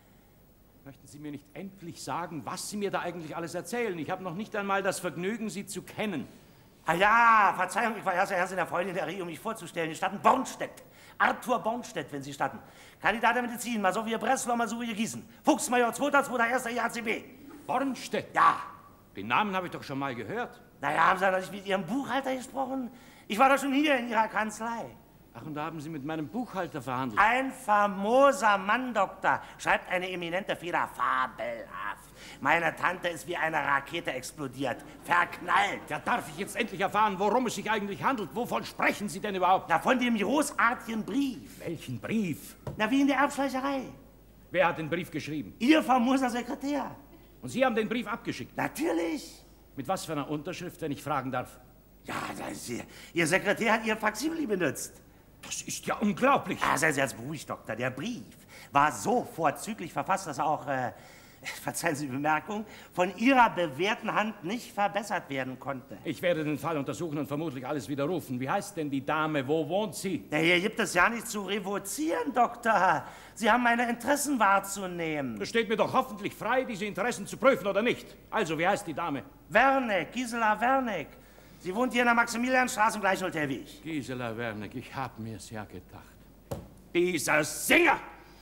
Möchten Sie mir nicht endlich sagen, was Sie mir da eigentlich alles erzählen? Ich habe noch nicht einmal das Vergnügen, Sie zu kennen. Ah ja, Verzeihung, ich war erst erst in der Freundin der Rie, um mich vorzustellen. Die Stadt Bornstedt. Arthur Bornstedt, wenn Sie statten. Kandidat der Medizin, mal so wie Breslau, mal so wie Gießen. Fuchsmajor, zweiter, zweiter, erster I A C B. Bornstedt? Ja. Den Namen habe ich doch schon mal gehört. Naja, haben Sie noch nicht mit Ihrem Buchhalter gesprochen? Ich war doch schon hier in Ihrer Kanzlei. Ach, und da haben Sie mit meinem Buchhalter verhandelt? Ein famoser Mann, Doktor. Schreibt eine eminente Feder. Fabelhaft. Meine Tante ist wie eine Rakete explodiert. Verknallt. Ja, darf ich jetzt endlich erfahren, worum es sich eigentlich handelt? Wovon sprechen Sie denn überhaupt? Na, von dem großartigen Brief. Welchen Brief? Na, wie in der Erbschleicherei. Wer hat den Brief geschrieben? Ihr famoser Sekretär. Und Sie haben den Brief abgeschickt? Natürlich. Mit was für einer Unterschrift, wenn ich fragen darf? Ja, das ist, Ihr, Ihr Sekretär hat Ihr Faksimile benutzt. Das ist ja unglaublich. Ah, seien Sie jetzt beruhigt, Doktor. Der Brief war so vorzüglich verfasst, dass er auch, äh, verzeihen Sie die Bemerkung, von Ihrer bewährten Hand nicht verbessert werden konnte. Ich werde den Fall untersuchen und vermutlich alles widerrufen. Wie heißt denn die Dame? Wo wohnt sie? Na, hier gibt es ja nichts zu revozieren, Doktor. Sie haben meine Interessen wahrzunehmen. Es steht mir doch hoffentlich frei, diese Interessen zu prüfen oder nicht. Also, wie heißt die Dame? Werneck, Gisela Werneck. Sie wohnt hier in der Maximilianstraße im gleichen Hotel wie ich. Gisela Werneck, ich hab mir's ja gedacht. Dieser Singer!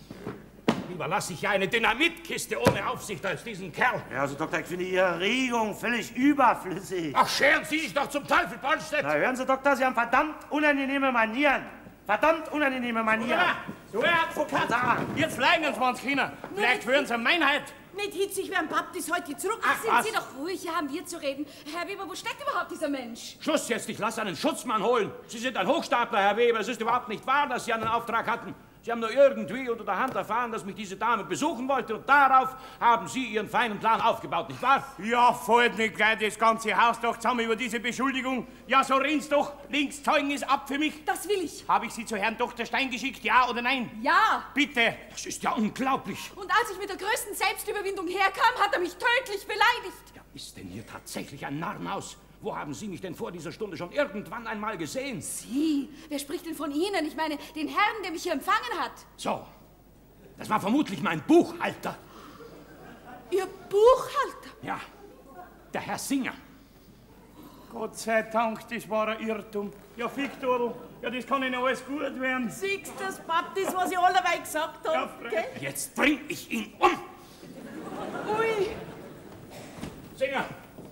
Lieber lasse ich ja eine Dynamitkiste ohne Aufsicht als diesen Kerl. Ja, also, Doktor, ich finde Ihre Regung völlig überflüssig. Ach, scheren Sie sich doch zum Teufel, Bornstedt! Na, hören Sie, Doktor, Sie haben verdammt unangenehme Manieren. Verdammt unangenehme Manieren. Ja, so, Herr Advokat, Da. jetzt fliegen uns mal ins Kino. Vielleicht hören Sie Meinheit. Nicht hitzig wie ein Baptist heute zurück. Ach, sind was? Sie doch ruhig, hier haben wir zu reden. Herr Weber, wo steckt überhaupt dieser Mensch? Schluss jetzt, ich lasse einen Schutzmann holen. Sie sind ein Hochstapler, Herr Weber. Es ist überhaupt nicht wahr, dass Sie einen Auftrag hatten. Sie haben nur irgendwie unter der Hand erfahren, dass mich diese Dame besuchen wollte und darauf haben Sie Ihren feinen Plan aufgebaut, nicht wahr? Ja, fällt nicht gleich das ganze Haus doch zusammen über diese Beschuldigung. Ja, so rennt's doch. Links Zeugnis ab für mich. Das will ich. Habe ich Sie zu Herrn Doktor Stein geschickt, ja oder nein? Ja. Bitte. Das ist ja unglaublich. Und als ich mit der größten Selbstüberwindung herkam, hat er mich tödlich beleidigt. Ja, ist denn hier tatsächlich ein Narrenhaus? Wo haben Sie mich denn vor dieser Stunde schon irgendwann einmal gesehen? Sie? Wer spricht denn von Ihnen? Ich meine, den Herrn, der mich hier empfangen hat. So, das war vermutlich mein Buchhalter. Ihr Buchhalter? Ja, der Herr Singer. Gott sei Dank, das war ein Irrtum. Ja, Fickdodel, ja, das kann Ihnen alles gut werden. Siehst du das, Baptist, was ich allerweil gesagt habe? Ja, Gell? Jetzt bring ich ihn um. Ui. Singer.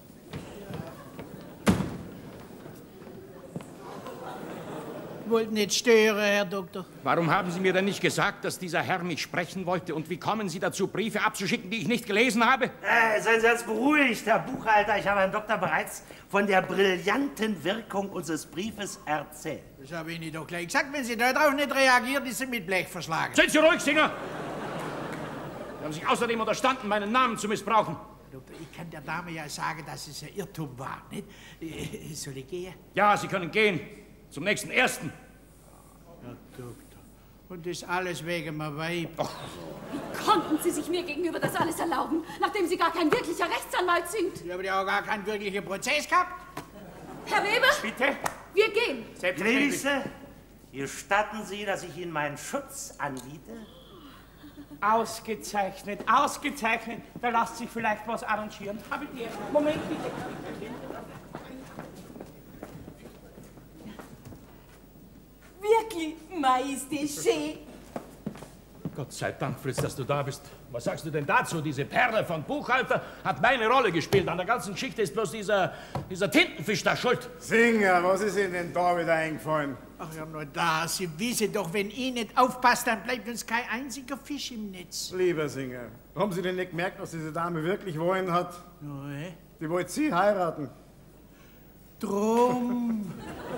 Wollten nicht stören, Herr Doktor. Warum haben Sie mir denn nicht gesagt, dass dieser Herr mich sprechen wollte? Und wie kommen Sie dazu, Briefe abzuschicken, die ich nicht gelesen habe? Äh, seien Sie jetzt beruhigt, Herr Buchhalter. Ich habe Herrn Doktor bereits von der brillanten Wirkung unseres Briefes erzählt. Das habe ich Ihnen doch gleich gesagt. Wenn Sie darauf nicht reagieren, ist Sie mit Blech verschlagen. Sind Sie ruhig, Singer! Sie haben sich außerdem unterstanden, meinen Namen zu missbrauchen. Herr Doktor, ich kann der Dame ja sagen, dass es ein Irrtum war, nicht? Äh, Soll ich gehen? Ja, Sie können gehen. Zum nächsten Ersten. Herr Doktor. Und das alles wegen meinem Weib. Och. Wie konnten Sie sich mir gegenüber das alles erlauben, nachdem Sie gar kein wirklicher Rechtsanwalt sind? Ich habe ja auch gar keinen wirklichen Prozess gehabt. Herr Weber, Bitte? wir gehen. Selbstverständlich. Gnädigste, Gestatten Sie, dass ich Ihnen meinen Schutz anbiete? Ausgezeichnet, ausgezeichnet. Da lässt sich vielleicht was arrangieren. Hab ich dir. Moment, bitte. Wirklich, Mei, ist das schön. Gott sei Dank, Fritz, dass du da bist. Was sagst du denn dazu? Diese Perle von Buchhalter hat meine Rolle gespielt. An der ganzen Geschichte ist bloß dieser, dieser Tintenfisch da schuld. Singer, was ist Ihnen denn da wieder eingefallen? Ach ja, nur da. Sie wissen doch, wenn ich nicht aufpasse, dann bleibt uns kein einziger Fisch im Netz. Lieber Singer, haben Sie denn nicht gemerkt, was diese Dame wirklich wollen hat? Nein. Die wollte Sie heiraten. Drum.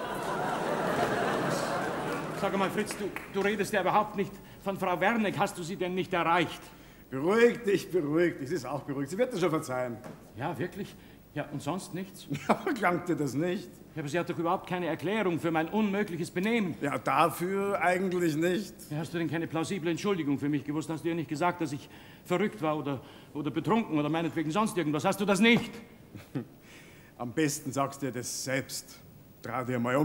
Sag mal, Fritz, du, du redest ja überhaupt nicht von Frau Werneck. Hast du sie denn nicht erreicht? Beruhig dich, beruhig dich. Sie ist auch beruhigt. Sie wird das schon verzeihen. Ja, wirklich? Ja, und sonst nichts? Ja, klang dir das nicht? Ja, aber sie hat doch überhaupt keine Erklärung für mein unmögliches Benehmen. Ja, dafür eigentlich nicht. Ja, hast du denn keine plausible Entschuldigung für mich gewusst? Hast du ihr nicht gesagt, dass ich verrückt war oder, oder betrunken oder meinetwegen sonst irgendwas? Hast du das nicht? Am besten sagst du dir das selbst. Trau dir mal um.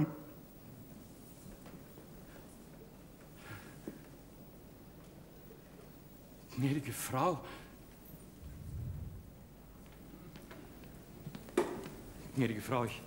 Gnädige Frau. Gnädige Frau, ich,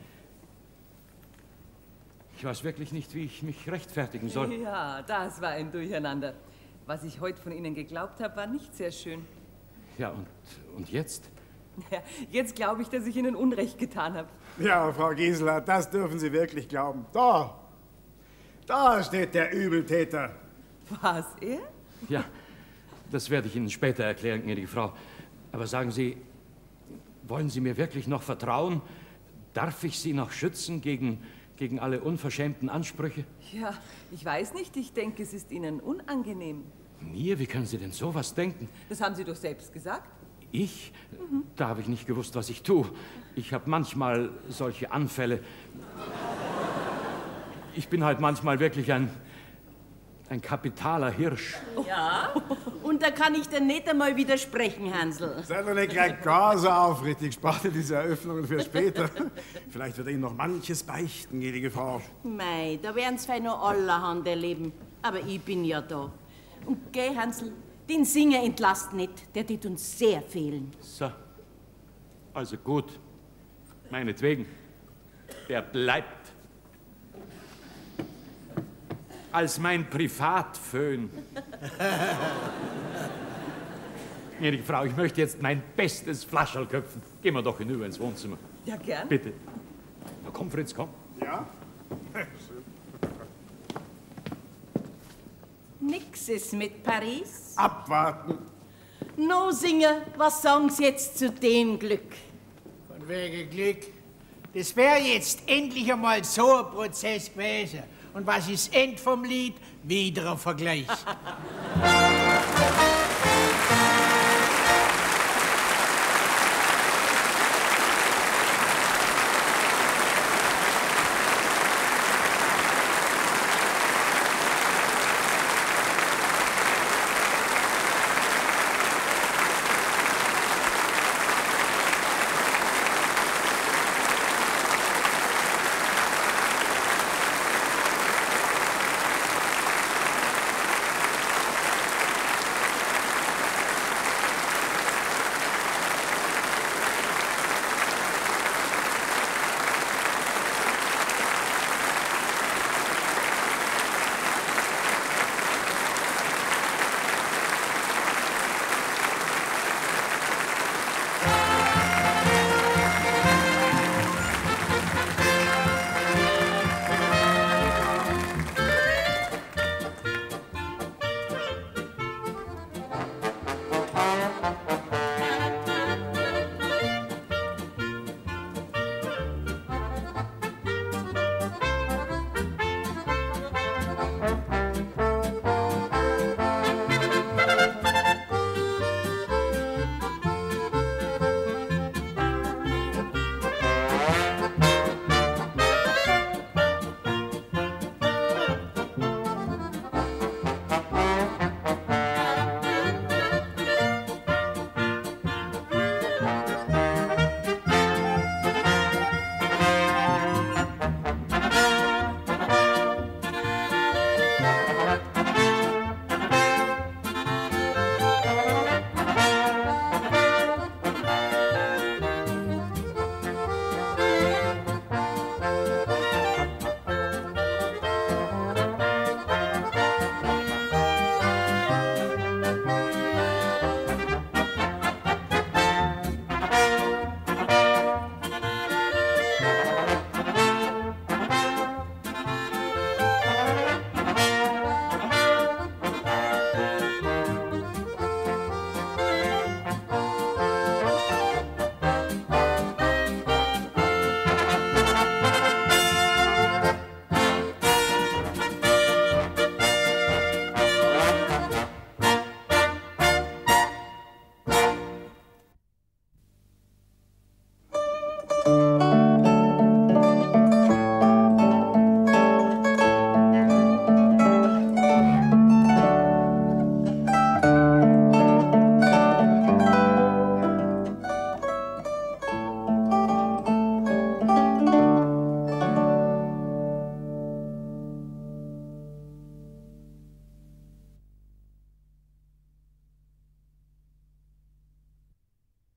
ich weiß wirklich nicht, wie ich mich rechtfertigen soll. Ja, das war ein Durcheinander. Was ich heute von Ihnen geglaubt habe, war nicht sehr schön. Ja, und, und jetzt? Ja, jetzt glaube ich, dass ich Ihnen Unrecht getan habe. Ja, Frau Gisela, das dürfen Sie wirklich glauben. Da, da steht der Übeltäter. Was, er? Ja. Das werde ich Ihnen später erklären, gnädige Frau. Aber sagen Sie, wollen Sie mir wirklich noch vertrauen? Darf ich Sie noch schützen gegen, gegen alle unverschämten Ansprüche? Ja, ich weiß nicht. Ich denke, es ist Ihnen unangenehm. Mir? Wie können Sie denn sowas denken? Das haben Sie doch selbst gesagt. Ich? Mhm. Da habe ich nicht gewusst, was ich tue. Ich habe manchmal solche Anfälle. Ich bin halt manchmal wirklich ein... ein kapitaler Hirsch. Ja, und da kann ich dir nicht einmal widersprechen, Hansl. Sei doch nicht gleich gar so aufrichtig. Spart dir diese Eröffnungen für später. Vielleicht wird Ihnen noch manches beichten, gnädige Frau. Mei, da werden's fein noch allerhand erleben. Aber ich bin ja da. Und geh, Hansl, den Singer entlasst nicht. Der tut uns sehr fehlen. So. Also gut. Meinetwegen. Der bleibt. Als mein Privatföhn. Gnädige Frau, ich möchte jetzt mein bestes Flascherl köpfen. Gehen wir doch hinüber ins Wohnzimmer. Ja, gern. Bitte. Na komm, Fritz, komm. Ja? Nixes mit Paris. Abwarten. No, Singer, was sagen Sie jetzt zu dem Glück? Von wegen Glück. Das wäre jetzt endlich einmal so ein Prozess gewesen. Und was ist End vom Lied? Wieder ein Vergleich.